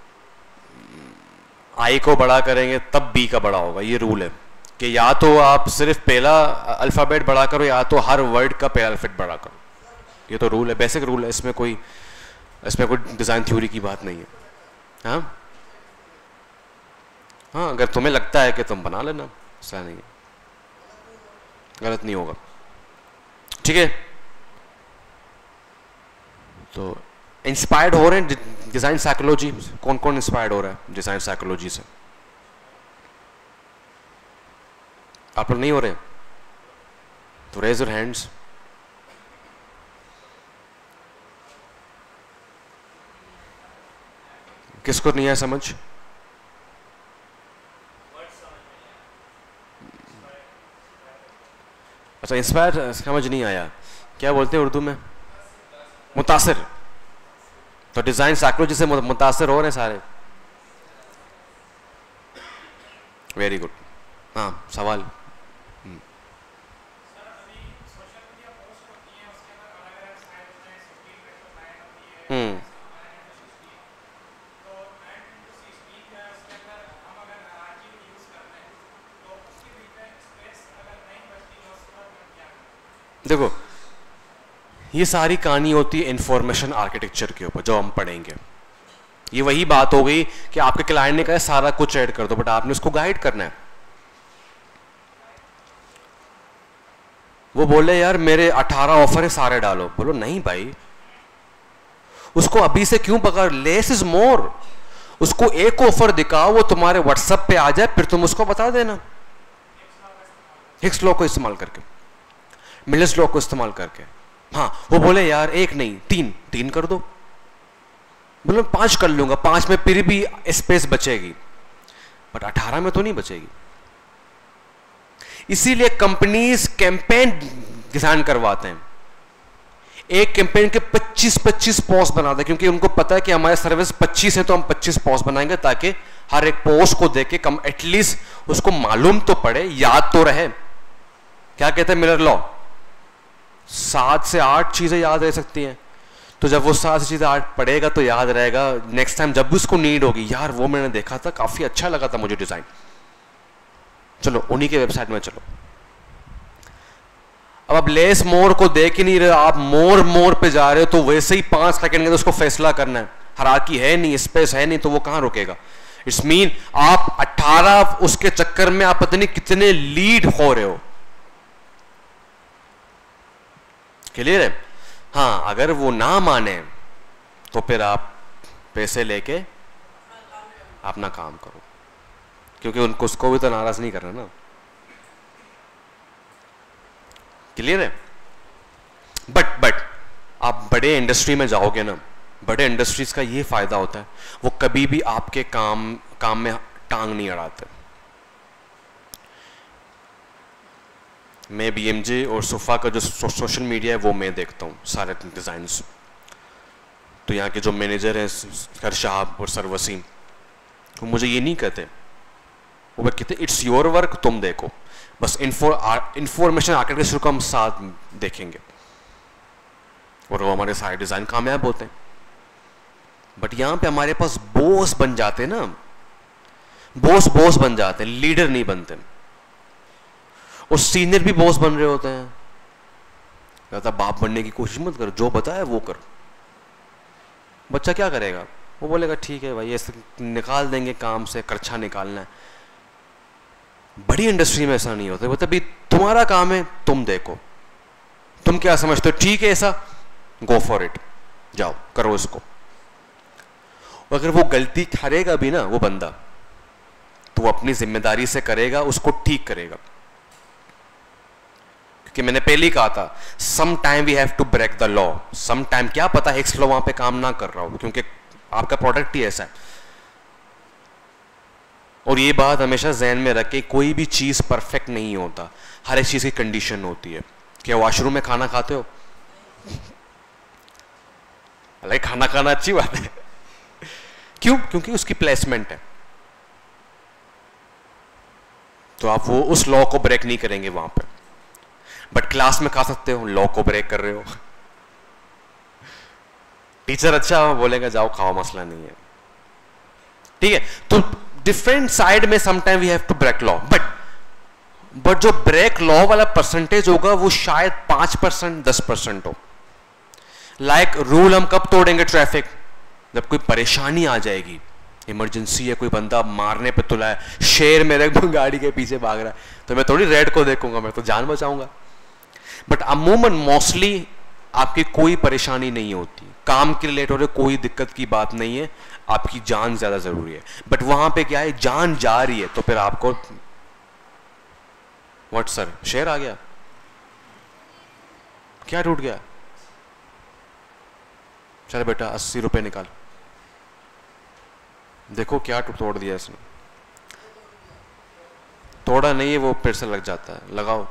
आई को बड़ा करेंगे तब बी का बड़ा होगा। ये रूल है कि या तो आप सिर्फ पहला अल्फाबेट बड़ा करो, या तो हर वर्ड का पहला अल्फाबेट बड़ा करो। ये तो रूल है, बेसिक रूल है, इसमें कोई डिजाइन थ्योरी की बात नहीं है। हाँ, अगर तुम्हें लगता है कि तुम बना लेना, ऐसा नहीं है, गलत नहीं होगा। ठीक है, तो इंस्पायर्ड हो रहे हैं डिजाइन साइकोलॉजी? कौन कौन इंस्पायर्ड हो रहा है डिजाइन साइकोलॉजी से? आप लोग नहीं हो रहे? तो रेज योर हैंड्स। किसको नहीं है समझ? अच्छा, इंस्पायर समझ नहीं आया, क्या बोलते हैं उर्दू में? मुतासिर। तो डिजाइन साइकोलॉजी से मुतासिर हो रहे हैं सारे। Very good. हाँ, सवाल। देखो, ये सारी कहानी होती है इंफॉर्मेशन आर्किटेक्चर के ऊपर, जो हम पढ़ेंगे। ये वही बात हो गई कि आपके क्लाइंट ने कहा सारा कुछ ऐड कर दो, बट आपने उसको गाइड करना है। वो बोले यार मेरे 18 ऑफर है, सारे डालो। बोलो नहीं भाई, उसको अभी से क्यों पकड़? Less is more. उसको एक ऑफर दिखाओ, वो तुम्हारे व्हाट्सएप पे आ जाए, फिर तुम उसको बता देना। हिक्स लॉ को इस्तेमाल करके, मिलर्स लॉ को इस्तेमाल करके। हाँ, वो बोले यार एक नहीं, तीन कर दो। बोलो 5 कर लूंगा, 5 में फिर भी स्पेस बचेगी, बट 18 में तो नहीं बचेगी। इसीलिए कंपनीज कैंपेन डिजाइन करवाते हैं। एक कैंपेन के 25 पोस्ट बनाते हैं, क्योंकि उनको पता है कि हमारे सर्विस 25 है, तो हम 25 पोस्ट बनाएंगे, ताकि हर एक पोस्ट को देख के कम एटलीस्ट उसको मालूम तो पड़े, याद तो रहे। क्या कहते हैं मिलर लॉ? 7 से 8 चीजें याद रह सकती हैं। तो जब वो 7 चीजें 8 पढ़ेगा तो याद रहेगा। नेक्स्ट टाइम जब भी उसको नीड होगी, यार वो मैंने देखा था, काफी अच्छा लगा था मुझे डिजाइन, चलो उन्हीं के वेबसाइट में चलो। अब आप लेस मोर को देख ही नहीं रहे, आप मोर पे जा रहे हो, तो वैसे ही 5 सेकंड के अंदर उसको फैसला करना है। हायरार्की है नहीं, स्पेस है नहीं, तो वो कहां रुकेगा? इट्स मीन आप 18 उसके चक्कर में आप पता नहीं कितने लीड हो रहे हो। क्लियर है? हाँ, अगर वो ना माने तो फिर आप पैसे लेके अपना काम करो, क्योंकि उनको उसको भी तो नाराज नहीं करना ना। क्लियर है? बट आप बड़े इंडस्ट्री में जाओगे ना, बड़े इंडस्ट्रीज का ये फायदा होता है, वो कभी भी आपके काम में टांग नहीं अड़ाते। मैं BMJ और सोफा का जो सोशल मीडिया है वो मैं देखता हूँ सारे डिजाइन्स। तो यहाँ के जो मैनेजर हैं सर शाहब और सर वसीम, वो मुझे ये नहीं कहते, वो कहते इट्स योर वर्क, तुम देखो बस, इंफॉर्मेशन आर्किटेक्चर को हम साथ देखेंगे और वो हमारे सारे डिजाइन कामयाब होते हैं। बट यहाँ पे हमारे पास बॉस बन जाते हैं ना, बॉस बन जाते हैं, लीडर नहीं बनते। और सीनियर भी बॉस बन रहे होते हैं। कहता बाप बनने की कोशिश मत करो, जो बताया वो करो। बच्चा क्या करेगा? वो बोलेगा ठीक है भाई, ऐसे निकाल देंगे काम से, खर्चा निकालना है। बड़ी इंडस्ट्री में ऐसा नहीं होता, मतलब भी तुम्हारा काम है, तुम देखो, तुम क्या समझते हो ठीक है, ऐसा गो फॉर इट, जाओ करो इसको। अगर वो गलती करेगा भी ना वो बंदा, तो वो अपनी जिम्मेदारी से करेगा, उसको ठीक करेगा। क्योंकि मैंने पहले ही कहा था, some time we have to break the law. Some time क्या पता हेक्स लॉ वहां पे काम ना कर रहा हो, क्योंकि आपका प्रोडक्ट ही ऐसा है। और ये बात हमेशा ज़हन में रखे, कोई भी चीज परफेक्ट नहीं होता, हर एक चीज की कंडीशन होती है। क्या वॉशरूम में खाना खाते हो? लाइक खाना खाना अच्छी बात है, क्यों? क्योंकि उसकी प्लेसमेंट है। तो आप वो उस लॉ को ब्रेक नहीं करेंगे वहां पे। बट क्लास में खा सकते हो, लॉ को ब्रेक कर रहे हो। टीचर अच्छा बोलेगा जाओ खाओ, मसला नहीं है, ठीक है। तो डिफरेंट साइड में sometime we have to break law, but जो ब्रेक लॉ वाला परसेंटेज होगा वो शायद 5% 10% हो। लाइक रूल हम कब तोड़ेंगे? ट्रैफिक, जब कोई परेशानी आ जाएगी, इमरजेंसी है, कोई बंदा मारने पे तुला है, शेर मेरे गाड़ी के पीछे भाग रहा है, तो मैं थोड़ी रेड को देखूंगा, मैं तो जान बचाऊंगा। बट अमूमन मोस्टली आपकी कोई परेशानी नहीं होती, काम के रिलेट हो रहे, कोई दिक्कत की बात नहीं है, आपकी जान ज्यादा जरूरी है। बट वहां पे क्या है, जान जा रही है, तो फिर आपको व्हाट सर, शेर आ गया, क्या टूट गया? चल बेटा 80 रुपए निकाल, देखो क्या तोड़ दिया इसने। तोड़ा नहीं है, वो फिर से लग जाता है, लगाओ।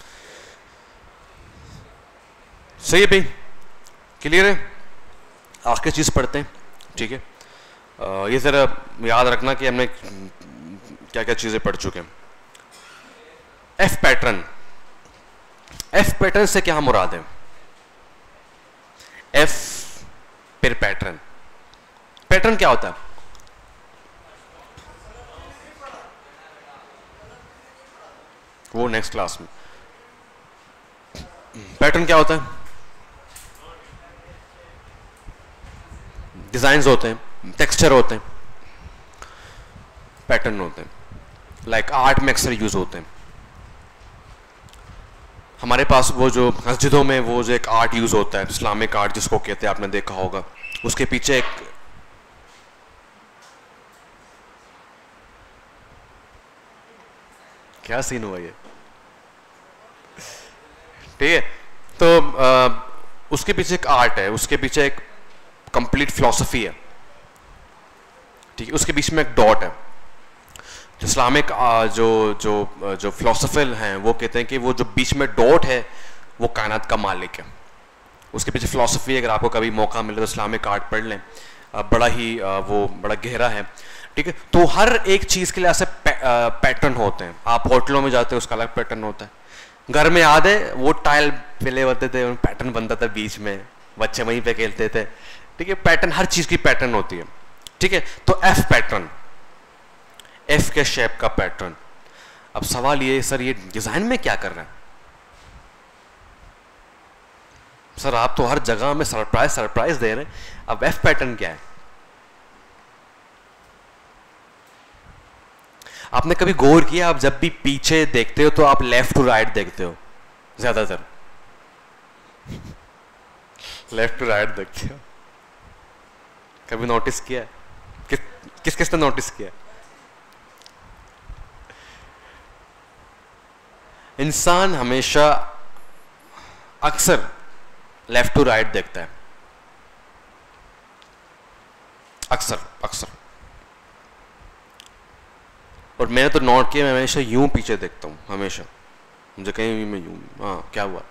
सही है भाई, क्लियर है? आखिरी चीज पढ़ते हैं, ठीक है। ये जरा याद रखना कि हमने क्या क्या चीजें पढ़ चुके हैं। एफ पैटर्न, एफ पैटर्न से क्या मुराद है? एफ फिर पैटर्न। पैटर्न क्या होता है? वो नेक्स्ट क्लास में। पैटर्न क्या होता है? डिजाइन्स होते हैं, टेक्सचर होते हैं, पैटर्न होते हैं। लाइक आर्ट में अक्सर यूज होते हैं। हमारे पास वो जो मस्जिदों में वो जो एक आर्ट यूज होता है, इस्लामिक आर्ट जिसको कहते हैं, आपने देखा होगा, उसके पीछे एक क्या सीन हुआ ये, ठीक है। तो उसके पीछे एक आर्ट है, उसके पीछे एक कंप्लीट फिलॉसफी है, ठीक है। उसके बीच में एक डॉट है। इस्लामिक जो फिलोसोफर हैं वो कहते हैं कि वो जो बीच में डॉट है वो कायनात का मालिक है। उसके पीछे फिलॉसफी, अगर आपको कभी मौका मिले तो इस्लामिक आर्ट पढ़ लें, बड़ा ही वो बड़ा गहरा है, ठीक है। तो हर एक चीज़ के लिए ऐसे पैटर्न होते हैं। आप होटलों में जाते हैं, उसका अलग पैटर्न होता है। घर में याद है वो टाइल पहले होते थे, पैटर्न बनता था बीच में, बच्चे वहीं पे खेलते थे, ठीक है। पैटर्न, हर चीज़ की पैटर्न होती है, ठीक है। तो एफ पैटर्न, एफ के शेप का पैटर्न। अब सवाल ये, सर ये डिजाइन में क्या कर रहे हैं? सर आप तो हर जगह में सरप्राइज दे रहे हैं, अब एफ पैटर्न क्या है? आपने कभी गौर किया, आप जब भी पीछे देखते हो तो आप लेफ्ट टू राइट देखते हो ज्यादातर? लेफ्ट टू राइट देखते हो? कभी नोटिस किया? किस किसने नोटिस किया? इंसान हमेशा अक्सर लेफ्ट टू राइट देखता है, अक्सर अक्सर। और मैंने तो नोट किया, मैं हमेशा यूं पीछे देखता हूं, हमेशा मुझे कहीं भी मैं यूं, हाँ क्या हुआ,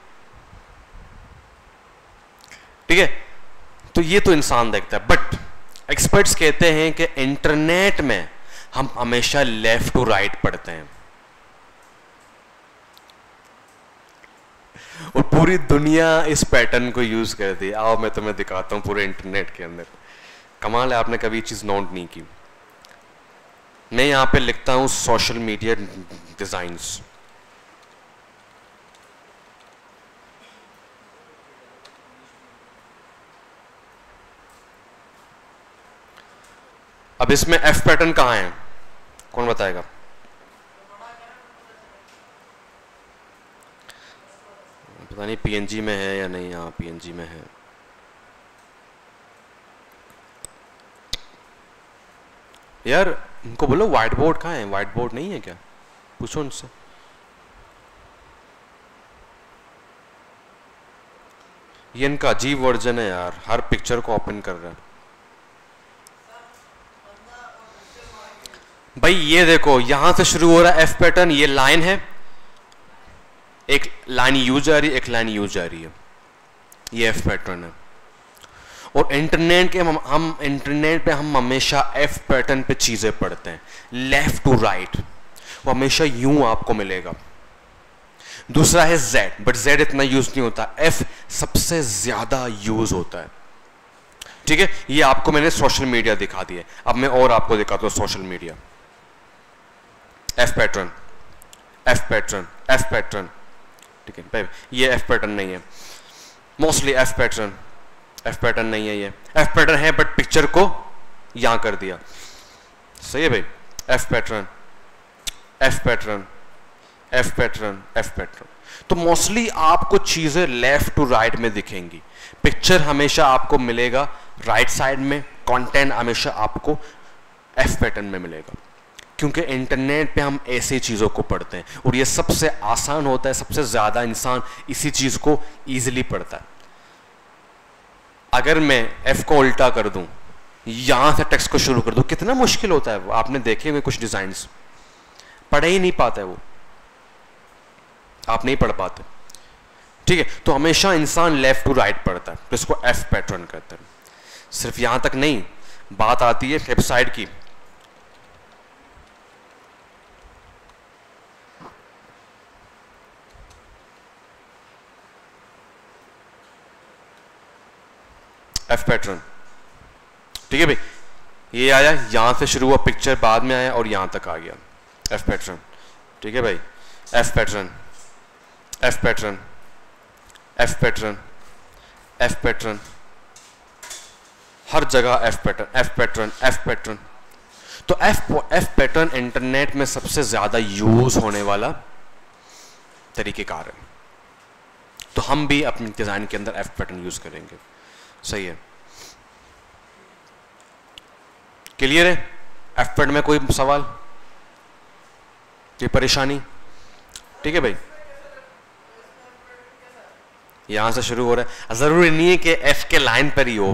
ठीक है। तो ये तो इंसान देखता है, बट एक्सपर्ट्स कहते हैं कि इंटरनेट में हम हमेशा लेफ्ट टू राइट पढ़ते हैं, और पूरी दुनिया इस पैटर्न को यूज करती है। आओ मैं तुम्हें दिखाता हूं पूरे इंटरनेट के अंदर। कमाल है, आपने कभी ये चीज नोट नहीं की। मैं यहां पे लिखता हूं सोशल मीडिया डिजाइन्स, अब इसमें एफ पैटर्न कहां है, कौन बताएगा? पता नहीं पीएनजी में है या नहीं। हाँ पीएनजी में है। यार उनको बोलो व्हाइट बोर्ड कहाँ है, व्हाइट बोर्ड नहीं है क्या, पूछो उनसे। ये इनका अजीब वर्जन है यार, हर पिक्चर को ओपन कर रहा है। भाई ये देखो, यहां से शुरू हो रहा है एफ पैटर्न, ये लाइन है, एक लाइन यू जा रही है, एक लाइन यू जा रही है, ये एफ पैटर्न है। और इंटरनेट के हम इंटरनेट पे हम हमेशा एफ पैटर्न पे चीजें पढ़ते हैं, लेफ्ट टू राइट, वो हमेशा यूं आपको मिलेगा। दूसरा है जेड, बट जेड इतना यूज नहीं होता, एफ सबसे ज्यादा यूज होता है, ठीक है। ये आपको मैंने सोशल मीडिया दिखा दिया, अब मैं और आपको दिखाता हूं social media. F pattern, F pattern, F pattern, ठीक है। ये एफ पैटर्न नहीं है, mostly F pattern, F pattern नहीं है, ये एफ पैटर्न है बट पिक्चर को यहां कर दिया, सही है भाई। F pattern, F pattern, F pattern, F pattern. तो मोस्टली आपको चीजें लेफ्ट टू राइट में दिखेंगी, पिक्चर हमेशा आपको मिलेगा राइट साइड में, कंटेंट हमेशा आपको एफ पैटर्न में मिलेगा, क्योंकि इंटरनेट पे हम ऐसे चीजों को पढ़ते हैं और ये सबसे आसान होता है, सबसे ज्यादा इंसान इसी चीज को इजीली पढ़ता है। अगर मैं एफ को उल्टा कर दूं, यहां से टेक्स्ट को शुरू कर दूं, कितना मुश्किल होता है वो, आपने देखे हुए कुछ डिजाइन्स, पढ़ ही नहीं पाता है वो, आप नहीं पढ़ पाते, ठीक है। तो हमेशा इंसान लेफ्ट टू राइट पढ़ता है, तो इसको एफ पैटर्न कहते हैं। सिर्फ यहां तक नहीं, बात आती है वेबसाइट की। एफ पैटर्न, ठीक है भाई, ये आया, यहां से शुरू हुआ पिक्चर, बाद में आया और यहां तक आ गया, एफ पैटर्न, ठीक है भाई। F pattern, F pattern, F pattern, F pattern, हर जगह F pattern, F pattern, F pattern. तो एफ पैटर्न इंटरनेट में सबसे ज्यादा यूज होने वाला तरीकेकार है, तो हम भी अपने डिजाइन के अंदर एफ पैटर्न यूज करेंगे, सही है। क्लियर है? एफ पैटर्न में कोई सवाल, कोई परेशानी? ठीक है भाई, यहां से शुरू हो रहा है, जरूरी नहीं है कि एफ के लाइन पर ही हो,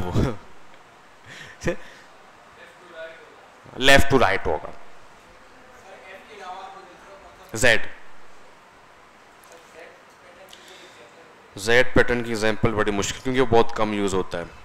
लेफ्ट टू राइट होगा। जेड, जेड पैटर्न की एग्जांपल बड़ी मुश्किल, क्योंकि वो बहुत कम यूज होता है।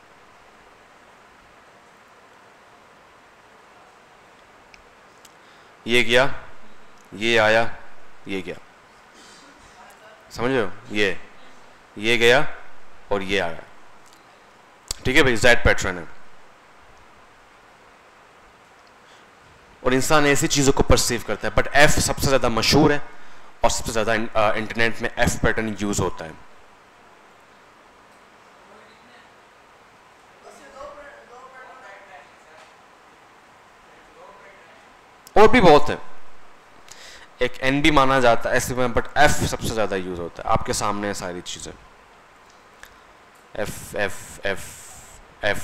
ये गया, ये आया, ये गया, समझ रहे हो? ये गया और ये आया, ठीक है भाई, जेड पैटर्न है। और इंसान ऐसी चीजों को परसीव करता है, बट एफ सबसे ज्यादा मशहूर है और सबसे ज्यादा इंटरनेट में एफ पैटर्न यूज होता है। और भी बहुत है। एक एन भी माना जाता है ऐसे में, बट एफ सबसे ज़्यादा यूज़ होता है। आपके सामने है सारी चीज़ें, F F F F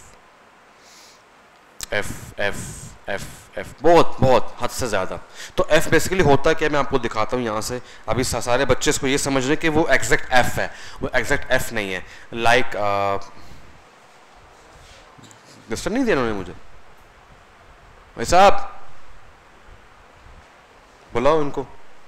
F F F F, बहुत बहुत हद से ज़्यादा। तो एफ बेसिकली होता क्या, मैं आपको दिखाता हूँ यहाँ से। अभी सारे बच्चे इसको ये समझ रहे हैं कि वो एग्जैक्ट एफ है, वो एग्जैक्ट एफ नहीं है। लाइक डिस्टर्ब नहीं दिया उन्होंने मुझे भाई साहब, बुलाओ इनको।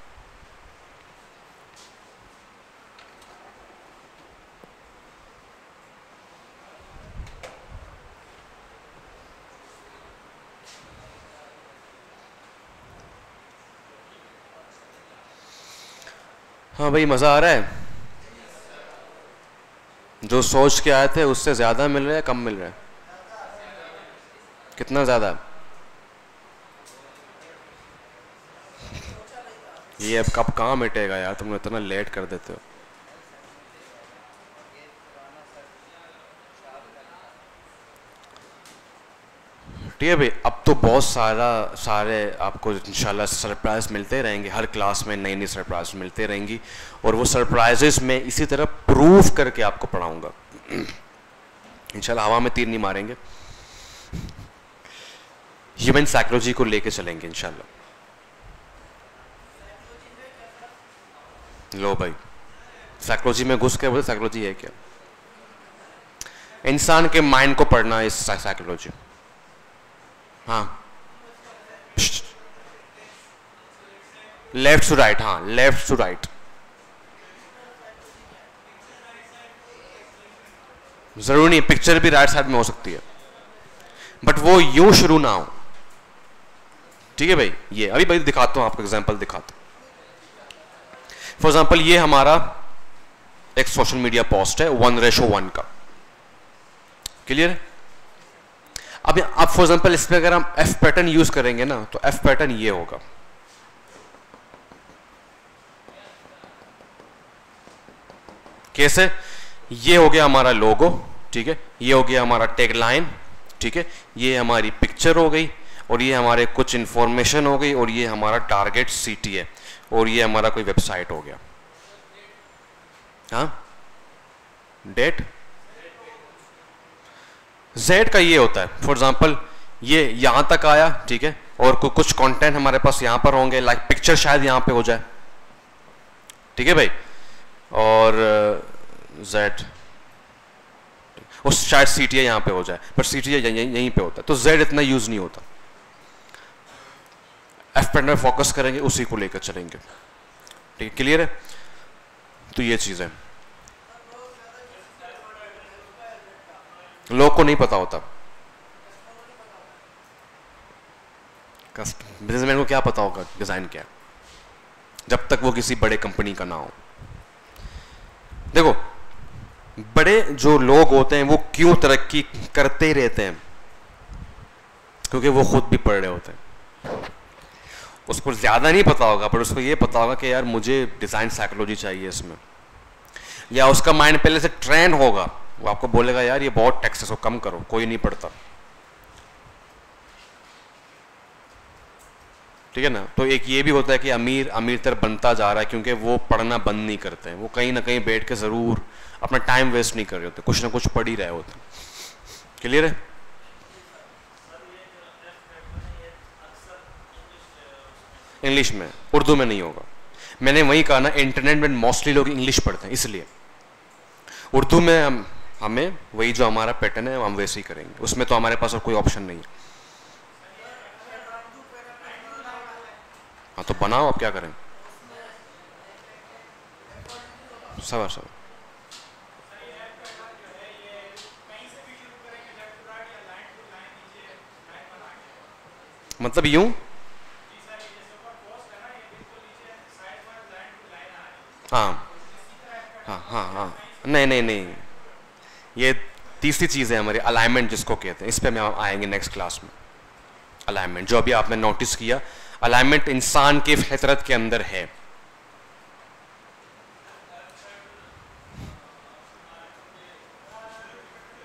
हाँ भाई, मज़ा आ रहा है? जो सोच के आए थे उससे ज़्यादा मिल रहा है, कम मिल रहा है? कितना ज़्यादा? ये अब कब कहाँ मिटेगा यार, तुम इतना लेट कर देते हो। ठीक है भाई, अब तो बहुत सारे आपको इंशाल्लाह सरप्राइज मिलते रहेंगे, हर क्लास में नई नई सरप्राइज मिलते रहेंगी, और वो सरप्राइजेस में इसी तरह प्रूफ करके आपको पढ़ाऊंगा इंशाल्लाह। हवा में तीर नहीं मारेंगे, ह्यूमन साइकोलॉजी को लेके चलेंगे इंशाल्लाह। लो भाई, साइकोलॉजी में घुस के बोले साइकोलॉजी है क्या? इंसान के माइंड को पढ़ना इस साइकोलॉजी। हाँ, लेफ्ट टू राइट, हाँ लेफ्ट टू राइट, जरूरी नहीं पिक्चर भी राइट साइड में हो सकती है, बट वो यूं शुरू ना हो। ठीक है भाई, ये अभी भाई दिखाता हूं आपको, एग्जांपल दिखाता हूं। फॉर एग्जांपल ये हमारा एक सोशल मीडिया पोस्ट है 1:1 का, क्लियर है? अब फॉर एग्जांपल इस पे अगर हम एफ पैटर्न यूज करेंगे ना, तो एफ पैटर्न ये होगा। कैसे? ये हो गया हमारा लोगो, ठीक है, ये हो गया हमारा टैग लाइन, ठीक है, ये हमारी पिक्चर हो गई, और ये हमारे कुछ इंफॉर्मेशन हो गई, और ये हमारा टारगेट सिटी है, और ये हमारा कोई वेबसाइट हो गया। हाँ, डेट जेड का ये होता है। फॉर एग्जांपल ये यहां तक आया, ठीक है, और कुछ कंटेंट हमारे पास यहां पर होंगे, लाइक पिक्चर शायद यहां पे हो जाए, ठीक है भाई, और जेड और शायद सीटीए यहां पे हो जाए, पर सीटीए यहीं पे होता है, तो जेड इतना यूज नहीं होता। एफ पैटर्न में फोकस करेंगे, उसी को लेकर चलेंगे। ठीक है, क्लियर है? तो ये चीज है, लोग को नहीं पता होता। बिजनेसमैन को क्या पता होगा डिजाइन क्या है, जब तक वो किसी बड़े कंपनी का ना हो। देखो, बड़े जो लोग होते हैं वो क्यों तरक्की करते ही रहते हैं, क्योंकि वो खुद भी पढ़ रहे होते हैं। उसको ज्यादा नहीं पता होगा, पर उसको ये पता होगा कि यार मुझे डिजाइन साइकोलॉजी चाहिए इसमें, या उसका माइंड पहले से ट्रेन होगा, वो आपको बोलेगा यार ये बहुत टैक्स है, इसको कम करो, कोई नहीं पढ़ता। ठीक है ना? तो एक ये भी होता है कि अमीर अमीर तरफ बनता जा रहा है, क्योंकि वो पढ़ना बंद नहीं करते हैं, वो कहीं ना कहीं बैठ के जरूर अपना टाइम वेस्ट नहीं कर रहे होते, कुछ ना कुछ पढ़ ही रहे होते। क्लियर है? इंग्लिश में, उर्दू में नहीं होगा। मैंने वही कहा ना, इंटरनेट में मोस्टली लोग इंग्लिश पढ़ते हैं, इसलिए उर्दू में हमें वही जो हमारा पैटर्न है हम वैसे ही करेंगे, उसमें तो हमारे पास और कोई ऑप्शन नहीं है। हाँ तो बनाओ, अब क्या करें? सबर सबर, मतलब यूं? हाँ हाँ हाँ हाँ, नहीं नहीं नहीं, ये तीसरी चीज़ है हमारी, अलाइनमेंट जिसको कहते हैं, इस पे हम आएंगे नेक्स्ट क्लास में। अलाइनमेंट जो अभी आपने नोटिस किया, अलाइनमेंट इंसान की फितरत के अंदर है।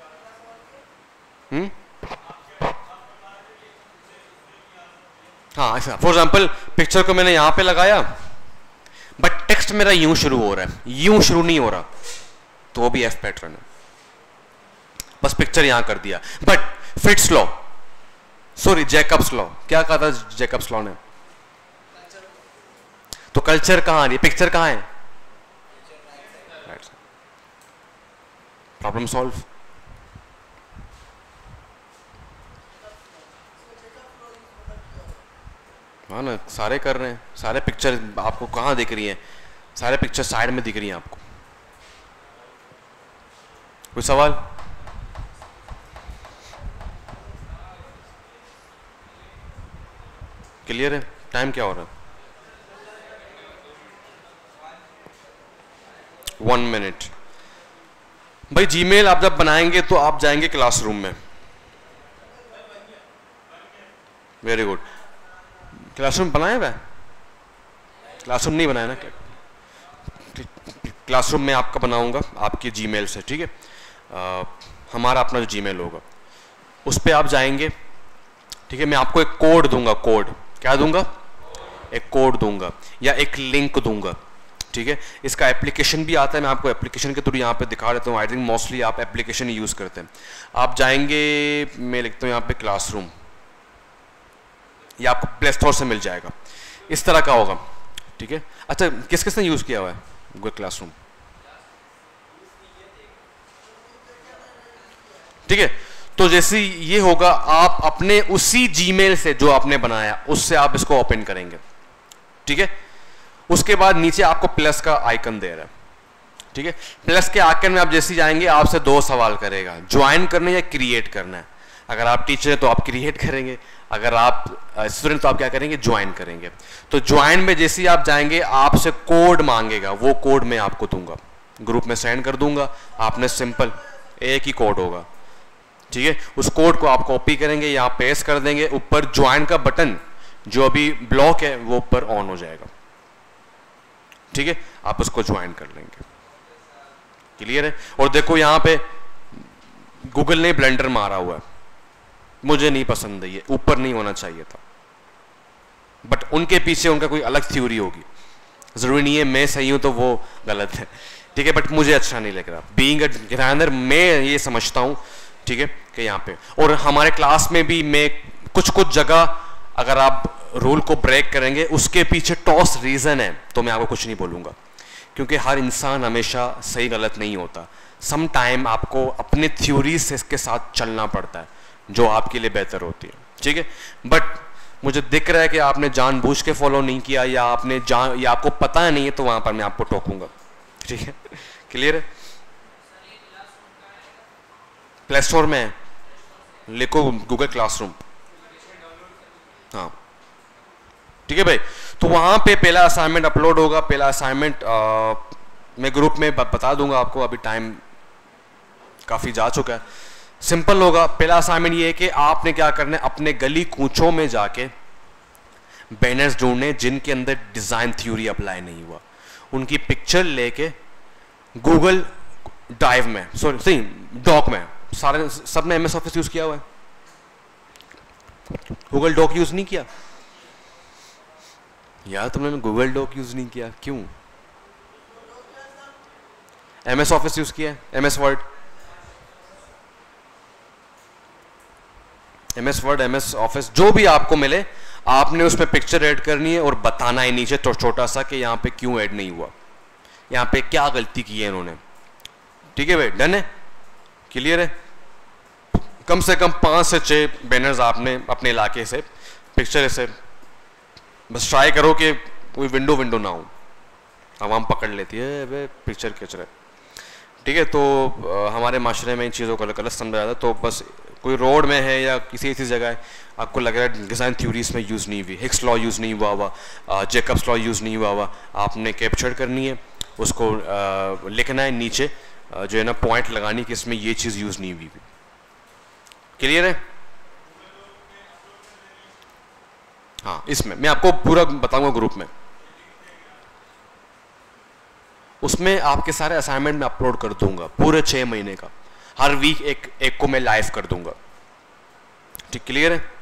हाँ, हाँ, फॉर एग्जाम्पल पिक्चर को मैंने यहां पे लगाया, बट टेक्स्ट मेरा यूं शुरू हो रहा है, यूं शुरू नहीं हो रहा, तो वो भी एफ पैटर्न है। बस पिक्चर यहां कर दिया। But Fitts law, sorry Jakob's law, क्या कहा था जैकब्स लॉ ने? तो कल्चर कहां आ रही है, पिक्चर कहां है? Problem solve. हाँ ना, सारे कर रहे हैं, सारे पिक्चर आपको कहां दिख रही हैं? सारे पिक्चर साइड में दिख रही हैं आपको। कोई सवाल? क्लियर है? टाइम क्या हो रहा है? 1 मिनट। भाई जीमेल आप जब बनाएंगे तो आप जाएंगे क्लासरूम में। Very good. क्लासरूम बनाया हुआ है? क्लासरूम नहीं बनाया ना? क्लासरूम में आपका बनाऊंगा आपके जीमेल से, ठीक है? हमारा अपना जो जीमेल होगा उस पर आप जाएंगे, ठीक है? मैं आपको एक कोड दूंगा, कोड क्या दूंगा? एक कोड दूंगा या एक लिंक दूंगा, ठीक है? इसका एप्लीकेशन भी आता है, मैं आपको एप्लीकेशन के थ्रू यहाँ पे दिखा देता हूँ। आई थिंक मोस्टली आप एप्लीकेशन ही यूज़ करते हैं। आप जाएंगे, मैं लिखता हूँ यहाँ पे क्लासरूम, या आपको प्ले स्टोर से मिल जाएगा, इस तरह का होगा, ठीक है? अच्छा, किस किसने यूज़ किया हुआ है गूगल क्लासरूम? ठीक है, तो जैसे ये होगा, आप अपने उसी जीमेल से जो आपने बनाया उससे आप इसको ओपन करेंगे, ठीक है? उसके बाद नीचे आपको प्लस का आइकन दे रहा है, ठीक है? प्लस के आइकन में आप जैसे जाएंगे आपसे 2 सवाल करेगा, ज्वाइन करना या क्रिएट करना है। अगर आप टीचर हैं तो आप क्रिएट करेंगे, अगर आप स्टूडेंट तो आप क्या करेंगे? ज्वाइन करेंगे। तो ज्वाइन में जैसे ही आप जाएंगे आपसे कोड मांगेगा, वो कोड मैं आपको दूंगा, ग्रुप में सेंड कर दूंगा। आपने सिंपल एक ही कोड होगा, ठीक है? उस कोड को आप कॉपी करेंगे, यहाँ पेस्ट कर देंगे, ऊपर ज्वाइन का बटन जो अभी ब्लॉक है वो ऊपर ऑन हो जाएगा, ठीक है? आप उसको ज्वाइन कर लेंगे। क्लियर है? और देखो यहाँ पे गूगल ने ब्लेंडर मारा हुआ है, मुझे नहीं पसंद है, ये ऊपर नहीं होना चाहिए था, बट उनके पीछे उनका कोई अलग थ्योरी होगी, जरूरी नहीं है मैं सही हूं तो वो गलत है, ठीक है? बट मुझे अच्छा नहीं लग रहा। बीइंग अ डिजाइनर मैं ये समझता हूं, ठीक है, कि यहाँ पे, और हमारे क्लास में भी मैं कुछ जगह अगर आप रूल को ब्रेक करेंगे उसके पीछे टॉस रीजन है, तो मैं आपको कुछ नहीं बोलूंगा, क्योंकि हर इंसान हमेशा सही गलत नहीं होता। सम टाइम आपको अपने थ्योरी से इसके साथ चलना पड़ता है जो आपके लिए बेहतर होती है, ठीक है? बट मुझे दिख रहा है कि आपने जानबूझ के फॉलो नहीं किया, या आपने या आपको पता नहीं है, तो वहां पर मैं आपको टोकूंगा, ठीक है? क्लियर है? प्ले स्टोर में है, लिखो गूगल क्लासरूम, हाँ, ठीक है भाई? तो वहां पे पहला असाइनमेंट अपलोड होगा। पहला असाइनमेंट मैं ग्रुप में बता दूंगा आपको, अभी टाइम काफी जा चुका है। सिंपल होगा। पहला असाइनमेंट ये है कि आपने क्या करना है, अपने गली कूचों में जाके बैनर्स ढूंढने जिनके अंदर डिजाइन थ्योरी अप्लाई नहीं हुआ, उनकी पिक्चर लेके गूगल ड्राइव में, सॉरी डॉक में, सारे सबने एमएस ऑफिस यूज किया हुआ है, गूगल डॉक यूज नहीं किया यार? तुमने गूगल डॉक यूज नहीं किया क्यों? एमएस ऑफिस यूज किया है, MS Word, MS Word, MS Office, जो भी आपको मिले आपने उसमें पिक्चर ऐड करनी है और बताना है नीचे छोटा सा कि यहाँ पे क्यों ऐड नहीं हुआ, यहाँ पे क्या गलती की है इन्होंने, ठीक है भाई? डन है? क्लियर है? कम से कम 5 से 6 बैनर्स आपने अपने इलाके से पिक्चर से, बस ट्राई करो कि कोई विंडो ना हो, आवाम पकड़ लेती है वे पिक्चर खींच रहे, ठीक है? तो हमारे माशरे में इन चीज़ों को गलत समझा जाता है। तो बस कोई रोड में है या किसी ऐसी जगह है आपको लग रहा है डिज़ाइन थ्योरी इसमें यूज़ नहीं हुई, हिक्स लॉ यूज़ नहीं हुआ, जैकब्स लॉ यूज़ नहीं हुआ, आपने कैप्चर करनी है, उसको लिखना है नीचे, जो है ना पॉइंट लगानी कि इसमें ये चीज़ यूज़ नहीं हुई। क्लियर है? हाँ, इसमें मैं आपको पूरा बताऊंगा ग्रुप में, उसमें आपके सारे असाइनमेंट मैं अपलोड कर दूंगा पूरे 6 महीने का, हर वीक एक को मैं लाइव कर दूंगा, ठीक? क्लियर है?